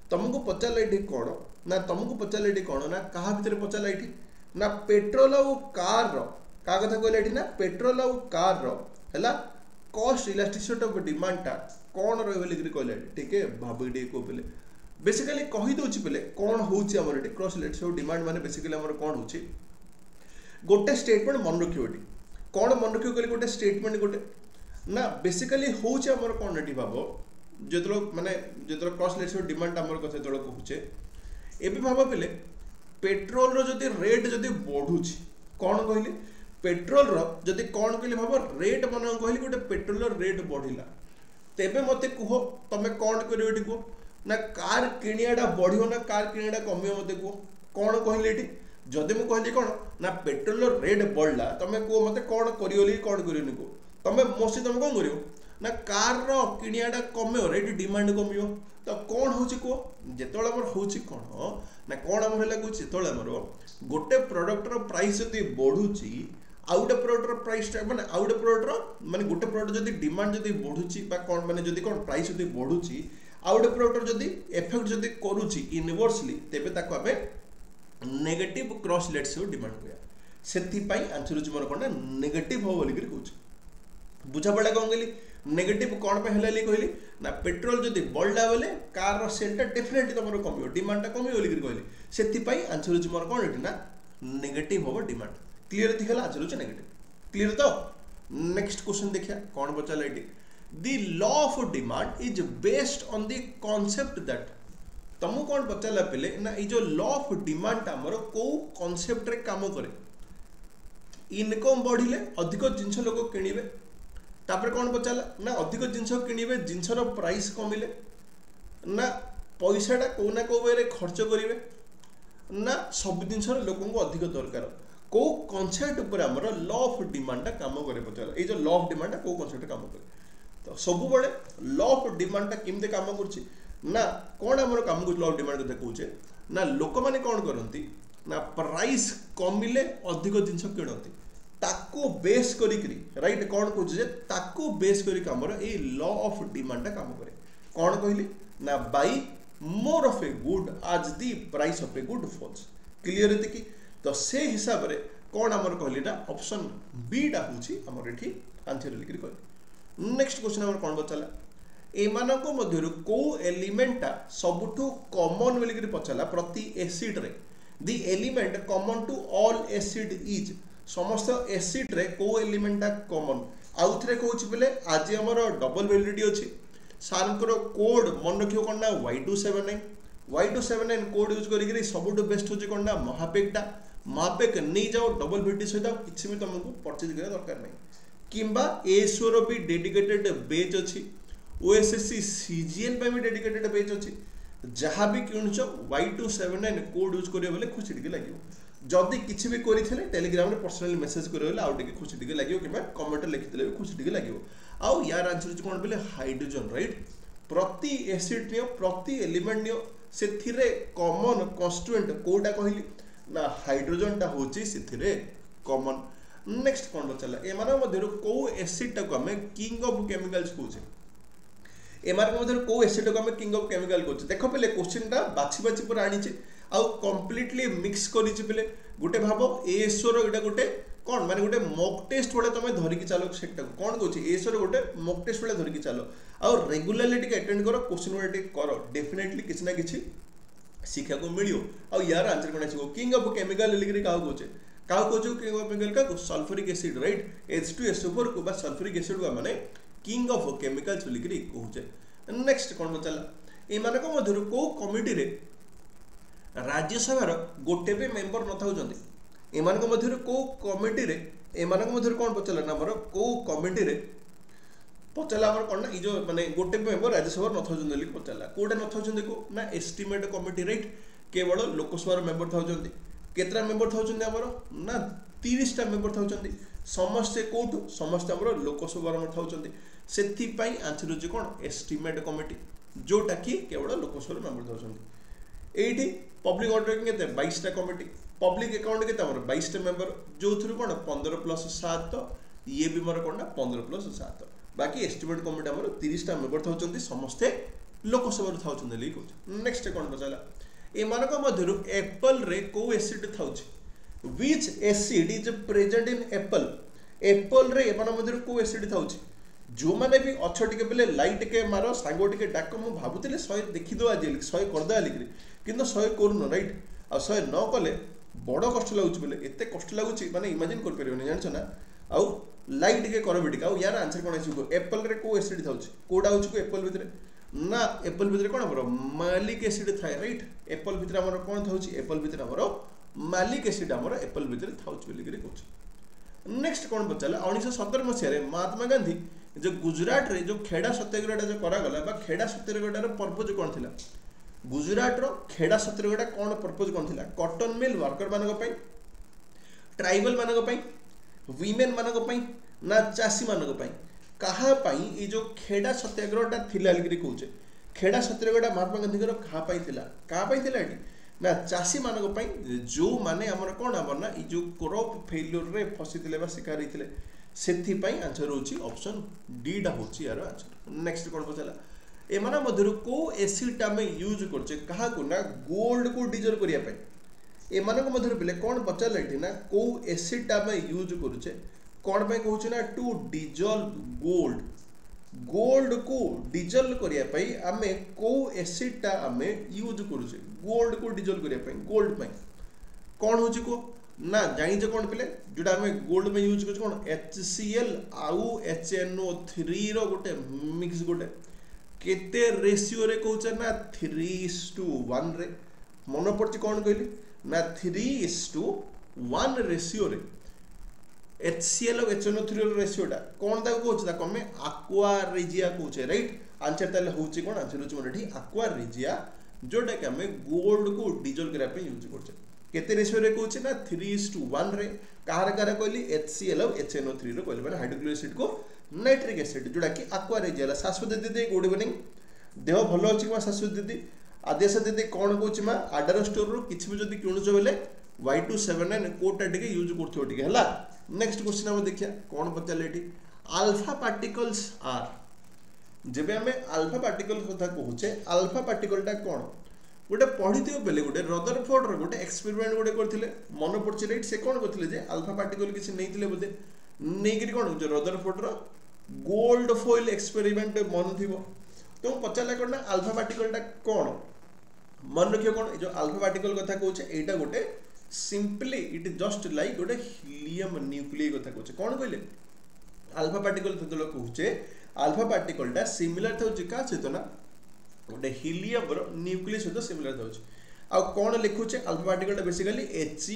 तुमको पचार ये कौन ना तुमको पचार ये कौन ना क्या भितर पचार ये ना पेट्रोल और कार क्या कथा कहले ना पेट्रोल और कार है कॉस्ट इलास्टिसिटी ऑफ डिमांड टा कौन रही कहले ठीक है भाव कहले बेसिकली कहीदे पे कौन होमर ये क्रॉस इलास्टिसिटी डिमांड माने बेसिकली आम कौन हो गोटे स्टेटमेंट मन रखियो कौन मन रखियो कहले गोटे स्टेटमेंट गोटे ना बेसिकली होउछ हमर कोन एटी भाबो जेतलो माने जेतलो क्रॉस इलास्टिसिटी डिमांड हमर कथे तळो कहूचे एबे भाबो पेले पेट्रोल रो जदी रेट जदी बढ़ुची कोन कहले पेट्रोल रो जदी कोन कहले भाबो रेट मन कहले गोटे पेट्रोल रो रेट बढ़िला तेबे मते कहो तमे कोन करियो एटी को ना कार किनियाडा बढ़ियो ना कार किनियाडा कमियो मते को कोन कहले एटी जदि मु कहली कोन ना पेट्रोल रो रेट बढ़ला तमे को मते कोन करियोली कोन करियोनी को तमे मोसी तमे कोन करियो ना कार रो किनियाडा कमियो रेट डिमांड कमियो तो कोन होची को जेतोळ हमर होची कोन ना कोन हमर हला को जेतोळ हमर गोटे प्रोडक्ट रो प्राइस जदी बढ़ुची आउटे प्रोडक्ट रो प्राइस माने आउटे प्रोडक्ट रो माने गोटे प्रोडक्ट जदी डिमांड जदी बढ़ुची बा कोन माने जदी कोन प्राइस जदी बढ़ुची आउटे प्रोडक्ट जदी इफेक्ट जदी करूची इनवर्सली तेबे ताको आबे नेगेटिव क्रॉस इलास्टिसिटी डिमांड हुआ सेति पई आंसर होची मोर कोन नेगेटिव हो बोली कर कहूची बुझा पड़ा कौन कहली नेगेटिव कौन पे हला कहली ना पेट्रोल जदी बढ़ला बेले कार रो सेलटा डेफिनेटली तमरो कमियो डिमांडटा कमियो बोली कर कहली सेति पई आंसर होची मोर कोन एटी ना नेगेटिव हो डिमांड क्लियर दिखला आंसर होची नेगेटिव क्लियर तो नेक्स्ट क्वेश्चन देखिया कौन बचाला एटी the law of demand is based on the concept that तुमको कौन पचारा पे ना ये जो लॉ ऑफ डिमांड आमर को कॉन्सेप्ट रे काम करे इनकम बढ़िले अधिक जिनस लोक किणवे तापर कौन पचारा ना अधिक जिनस किणवे जिनसर प्राइस कमिले ना पैसाटा कौ ना कौ वे खर्च करेंगे ना सब जिनस लोक अधिक दरकार कौ कॉन्सेप्ट उपर आमर लॉ ऑफ डिमांड काम करे पचारा ये जो लॉ ऑफ डिमांड कौ कॉन्सेप्ट काम करे तो सब बड़े लॉ ऑफ डिमांड केमते काम कर ना कौन आम कम लॉ ऑफ डिमांड कथा कहूचे ना लोक मैंने कौन करती ना प्राइस कमिले अधिक जिनस किणती ताको बेस करी राइट कौन कहूचे ताको बेस करी आमर ए लॉ ऑफ डिमांड काम करे कौन कहली ना buy more of a good as the price of a good falls clear है कि तो से हिसाब रे कौन आमर कहली ना ऑप्शन बी टा होची आमर एठी आंसर लिखि कहली नेक्स्ट क्वेश्चन आमर कौन बचला एमानको मध्यरु को एलिमेंटा सबुठु कॉमन बोली करी पचला प्रति एसिड रे the element common to all acid is समस्त एसिड रे को एलिमेंटा कॉमन आउथरे कहूची बेले आज हमर डबल वैलिडिटी अछि सारकर कोड मन रखियो कोन ना Y279 कोड यूज करी करी सबुठु बेस्ट होची कोन ना महापेक नहीं जाओ डबल वैलिडिटी सहित किछि भी तुमको परचेज करे दरकार नै किंबा एसओ रो भी डेडिकेटेड बेच अछि ओएसएससी सीजीएल पे भी डेडिकेटेड पेज अछि जहां भी किनुछ Y279 कोड यूज करियो बोले खुशी टिके लागियो जदी किछि भी करिथिले टेलीग्राम रे पर्सनली मेसेज करियो बोले आउ टिके खुशी टिके लागियो किबा कमेंट लिखिथिले भी खुशी टिके लागियो आउ यार आंसर कोन बोले हाइड्रोजन राइट प्रति एसिड नियो प्रति एलिमेंट नियो सेथिरे कॉमन कॉन्स्टिट्यूएंट कोडा कहली ना हाइड्रोजन टा होची सेथिरे कॉमन नेक्स्ट कोन बचला ए माने मध्यरु को एसिड टा को हमें किंग ऑफ केमिकल्स कहूचे एमार मध्यरु को एसिड को हमें किंग ऑफ केमिकल कहूचे देखो पहले क्वेश्चन टा बाछि पर आनी छे आउ कंप्लीटली मिक्स करिछि पहले गुटे भाबो एएसओ रो एटा गुटे कोन माने गुटे मॉक टेस्ट वाला तमे धरि कि चालो सेटा कोन कहूची एएसओ रो गुटे मॉक टेस्ट वाला धरि कि चालो आउ रेगुलरली टिके अटेंड करो क्वेश्चन वाला टिके करो डेफिनेटली किछि ना किछि शिक्षा को मिलियो आउ यार आंसर कोन आछो किंग ऑफ केमिकल लिखि का कहूचे का कहूचे किंग ऑफ केमिकल का सल्फ्यूरिक एसिड राइट H2SO4 को बा सल्फ्यूरिक एसिड को माने किंग ऑफ केमिकल्स लिखि कहूचे नेक्स्ट कोन बचला ए माने को मधुर को कमिटी रे राज्यसभा रो गोटे भी मेंबर न थाउजंदी ए माने को मधुर को कमिटी रे ए माने को मधुर कोन बचला ना हमर को कमिटी रे पचला हमर कोन ना ई जो माने गोटे भी मेंबर राज्यसभा न थाउजंदी लिखि पचला कोडे न थाउजंदी को ना एस्टिमेट कमिटी राइट केवल लोकसभा रो मेंबर थाउजंदी केतरा मेंबर थाउजंदी हमर ना 30 टा मेंबर थाउजंदी समस्त कोटु समस्त हमर लोकसभा रो थाउजंदी सेथि पई आंसर होची कोन एस्टिमेट कमिटी जोटा कि केवल लोकसभा मेंबर थाउजंदी एठी पब्लिक ऑडिटिंग केते 22 टा कमिटी पब्लिक अकाउंट केते हमर 22 टा मेंबर जो थ्रु कोन 15 + 7 ये भी मोर कोन ना 15 + 7 बाकी एस्टिमेट कमिटी हमर 30 टा मेंबर थाउजंदी समस्त लोकसभा थाउछन बोली कहूँ। नेक्स्ट कौन पचारा एमानक मध्यरु एप्पल रे को एसिड थाउछि which acid is present in apple apple रे एमान मध्यरु को एसिड थाउछि जो माने भी अच्छ टिके बेले लाइट के मारो सांगो टिके डाक मु भाबुतिले 100 देखि दो आज 100 कर दे लिखि किंतु 100 करूनो राइट आ 100 न कले बड़ कष्ट लागुछि बेले एते कष्ट लागुछि माने इमेजिन कर परिबनि जानछ ना आ लाइट के कर बेटिका आ यार आंसर कोन आछिबो एप्पल रे को एसिड थाउछि कोडा होछि को एप्पल भितरे ना एप्पल भितरे कोन हमरो मालिक एसिड थाए राइट एप्पल भितरे हमरो कोन थाउछि एप्पल भितरे हमरो मालिक एसिड हमरो एप्पल भितरे थाउछि बोली करे कहछि। नेक्स्ट कौन पचारा 1917 मसीह महात्मा गांधी जो गुजरात रे जो खेड़ा सत्याग्रह जो करा गला बा खेड़ा सत्याग्रह पर्पज कौन थिला गुजरात रो खेड़ा सत्याग्रह कौन पर्पज कौन थिला कॉटन मिल वर्कर मानक पई ट्राइबल मानक पई वीमेन मानक पई ना चासी मानक पई कहा पई ई जो खेड़ा सत्याग्रहटा थिला लिखि कहूचे खेड़ा सत्याग्रहटा महात्मा गांधी रो कहा पई थिला एटी ना चासी मानक पई जो माने हमर कोन हमर ना ई जो क्रॉप फेल्योर रे फसितिले बा शिकार हितिले सेथि पई आंसर होची ऑप्शन डी डा होची यार आंसर। नेक्स्ट कोन पचाला एमाना मध्यरु को एसिड टा में यूज करचे कहा को ना गोल्ड को डिजोल्व करिया पई एमानक मध्यरु बेले कोन पचाला एठी ना को एसिड टा में यूज करचे कोन पई कहूची ना टू डिजोल्व गोल्ड को डिजोल्व करिया पई आमे को एसिड टा आमे यूज करूचे गोल्ड को डिजोल्व करिया पई गोल्ड पई कोन होची को ना जानि जे कोन पेले जोटा आमे गोल्ड में यूज करछ कोन HCl आउ HNO3 रो गोटे मिक्स गोटे केते रेशियो रे कहूचे ना 3:1 रे मन पड़छ कोन कहली ना 3:1 रेशियो रे HCl और HNO3 रो रेशियो टा कोन दा कहूछ ता कमे एक्वा रेजिया कहूचे राइट आंसर ताले होची कोन आंसर होची मनठी एक्वा रेजिया जोटा के हमें गोल्ड को डिजोल्व करा पे यूज करछे केते रेशियो रे कहूचे ना 3:1 रे कार कहली HCl और HNO3 रो कहली माने हाइड्रोक्लोरिक एसिड को नाइट्रिक एसिड जोटा कि एक्वा रेजिया शाश्वत दीदी गुड इवनिंग देह भलो अछि मा शाश्वत दीदी आदेश दीदी कोन कहूची मा आडर स्टोर रो किछ भी जदी किणुछ बेले Y279 कोटा टिके यूज करथो टिके हला। नेक्स्ट क्वेश्चन हम देखिया कोन पचाले एठी अल्फा पार्टिकल्स आर जेबे हमें अल्फा पार्टिकल कथा कहूचे अल्फा पार्टिकल टा कोन गोटे पढिथियो बेले गोटे रदरफोर्ड रो गोटे एक्सपेरिमेंट गोटे करथिले मन पड़छि राइट से कोन करथिले जे अल्फा पार्टिकल किछ नैथिले बोले नेगिरि कोन जे रदरफोर्ड रो गोल्ड फॉइल एक्सपेरिमेंट मन थिबो तो पचाले कोन ना अल्फा पार्टिकल टा कोन मन रखियो कोन जो अल्फा पार्टिकल कथा कहूचे एटा गोटे सिंपली इट जस्ट लाइक गोटे हीलियम न्यूक्लियस कथा कहूचे कोन कहले अल्फा पार्टिकल ततलो कहूचे अल्फा पार्टिकल टा सिमिलर थाउचे का सहित ना गोटे हीलियम रो न्यूक्लियस सहित सिमिलर थाउचे आ कोन लिखुचे अल्फा पार्टिकल टा बेसिकली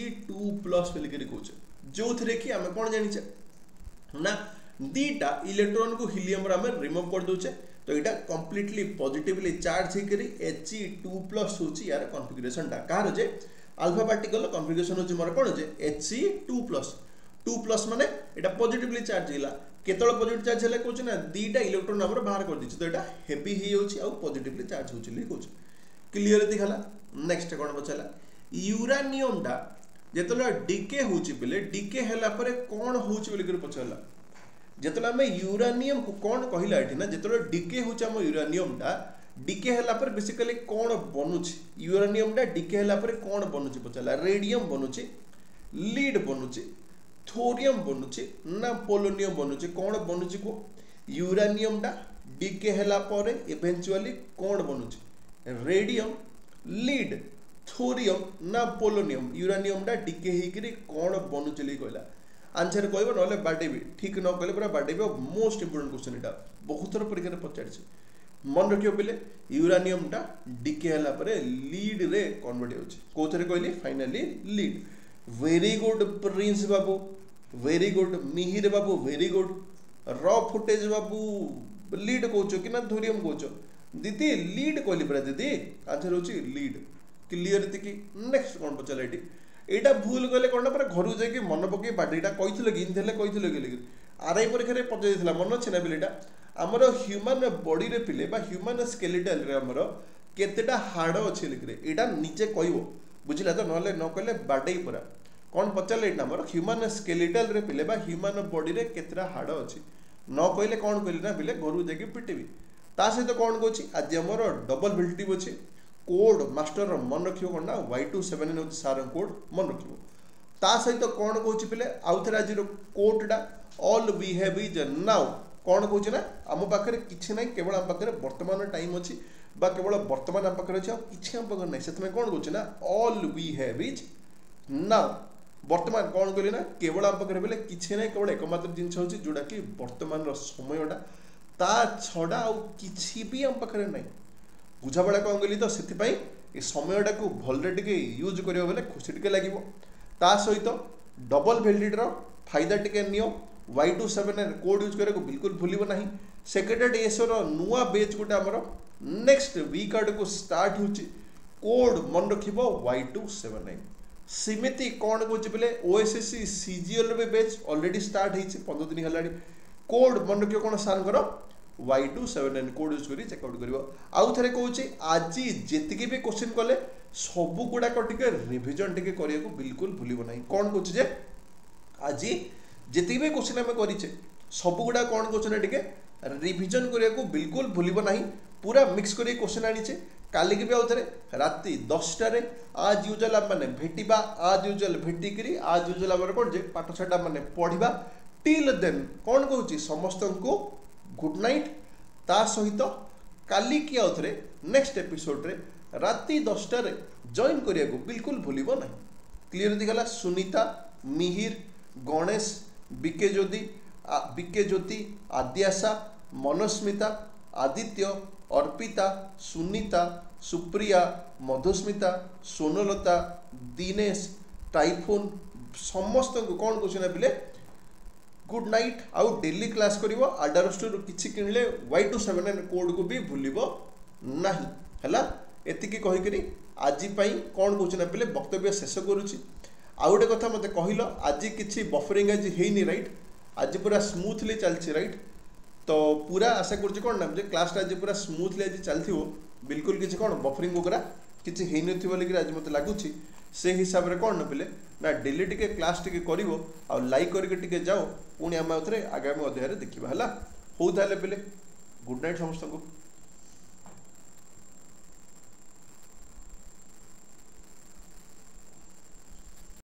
He2+ बोली करी कहूचे जो थरे कि हम कोन जानि छे ना दीटा इलेक्ट्रॉन को हीलियम रो हम रिमूव कर दोचे तो एटा कंप्लीटली पॉजिटिवली चार्ज हे करी He2+ होची यार कॉन्फ़िगरेशन टा कार जे अल्फा पार्टिकल कॉन्फ़िगरेशन होची मोर कोन जे He2+ 2+ माने एटा पॉजिटिवली चार्ज हिला केतळ पॉजिटिव चार्ज हले कोच ना दीटा इलेक्ट्रॉन हमर बाहर कर दिछ तो एटा हेवी ही होची आ पॉजिटिवली चार्ज होची ले कोच क्लियर दिखला। नेक्स्ट कोन बचला यूरेनियम टा जेतला डीके होची बेले डीके हला परे कोन होची बोली कर पछला जेतला हम यूरेनियम को कोन कहिला एठी ना जेतला डीके होची हम यूरेनियम टा डीके हला पर बेसिकली कोन बनुची यूरेनियम टा डीके हला पर कोन बनुची पछला रेडियम बनुची लीड बनुची थोरियम बनुची ना पोलोनियम बनुची कोन बनुची को यूरेनियम टा डीके हला पर इवेंचुअली कोन बनुची रेडियम लीड थोरियम ना पोलोनियम यूरेनियम टा डीके हेकरी कोन बनुचली कहला आंसर कहबो नले बाडेबी ठीक न कहले पूरा बाडेबी मोस्ट इंपोर्टेंट क्वेश्चन एटा बहुत थोर परीक्षा रे पचारछि मन रखियो बेले यूरेनियम टा डीके हला पर लीड रे कन्वर्ट होछि कोथरे कहली finally lead very good Prince बाबू वेरी गुड मिहिर बाबू वेरी गुड रॉ फुटेज बाबू लीड कहचो कि ना थोरियम कहचो दीदी लीड कहली पूरा दीदी आंसर होछि लीड क्लियर थी। नेक्स्ट कौन पचार ये एटा भूल गले कौन पर घर जाकि मन पकई बाडीटा कही कि इनथेले कही आरआई परीक्षा पचार मन अच्छे ना पिलेटा आमर ह्यूमन बॉडी रे पिले बा ह्यूमन स्केलेटल रे आमर केतेटा हाड़ अच्छे लिखरे एटा निजे कहबो बुझिला तो नले न कहले बाडई पूरा कौन पचार एटा आमर ह्यूमन स्केलेटल रे पिले बा ह्यूमन बॉडी रे केतेटा हाड़ अच्छी न कहले कौन कहले ना पिले घर जाकि पिटेबी ता सहित कौन कौच आज आम डबल वैलिडिटी अच्छे कोड मास्टर मन रखियो कौन ना Y27N हूँ सार कोड मन रखियो ता सहित कौन कौच पे आउ थे आज कोडटा all we have is now कौन कौच ना आम पाखे किसी ना केवल आम पाखे वर्तमान टाइम अच्छी बा केवल वर्तमान आम पाखे अच्छे किसी आम पाखे ना से कौन कौच ना all we have is now वर्तमान कौन कहली ना केवल आम पाखे बोले किसी ना केवल एकमात्र जिन हूँ जोटा कि वर्तमान समयटा ता छड़ा आउ किसी भी आम पाखे ना बुझापड़ा कौन कहली तो से समयटा को भलरे टे यूज कर खुशी टे लगे ता सहित डबल वैलिडिटीर फायदा टे नियो Y27N कोड यूज करने को बिल्कुल भूल ना सेक्रेटेरिएट एसओर नुआ बेच गोटे आमर नेक्स्ट वीक आड़ को स्टार्ट हो कोड मन रख Y27N सेमती कौन कौच पे OSSC CGL भी बेच ऑलरेडी स्टार्ट हो 15 दिन है कोड मन रख कौन सार Y27N कोड यूज कर चेकआउट कर आउ थे कौच आज जी भी क्वेश्चन कले सब गुड़ाक टे रिविजन टे करने को बिल्कुल भूल ना कौन कौच जे आज जी भी क्वेश्चन आम करे सब गुड़ा कौन कौन टे रिविजन करने को बिल्कुल भूल ना पूरा मिक्स कर क्वेश्चन आनीचे काली भी आउ थे राति 10टार आज यूजुअल आम मैंने भेटा आज यूजुअल भेटिकी आज यूजुअल आम कौन जे पाठशाला मैंने पढ़ा टिल देन कौन कौच समस्त को गुड नाइट ता सहित काली की आउ थे नेक्स्ट एपिसोड रे राति 10टार जॉइन करने को बिल्कुल भूल ना क्लीयर दिगला सुनीता मिहिर गणेश बीके ज्योति आद्याशा मनस्मिता आदित्य अर्पिता सुनीता सुप्रिया मधुस्मिता सोनलता दिनेश टाइफोन समस्त को कौन कौन पे गुड नाइट आउ डेली क्लास कर आडार स्टोर किसी किणले Y27N कोड को भी भूल ना है एतिकी कहीकि आज कौन कौन पे वक्तव्य शेष करुच्ची आउ गोटे कथा मत कहल आज किसी बफरिंग आज है राइट आज पूरा स्मूथली चलती राइट तो पूरा आशा करुच्ची कौन ना क्लास आज पूरा स्मूथली आज चलती बिल्कुल किसी कौन बफरिंग वगैरह किसी है नहीं आज मत लगुच से हिसाब से कौन ना पे ना डेली टिके क्लास टिके करिवो आ लाइक करके टिके जाओ पुणी आम आगामी अध्याय देखा है हो पे गुड नाइट समस्त को।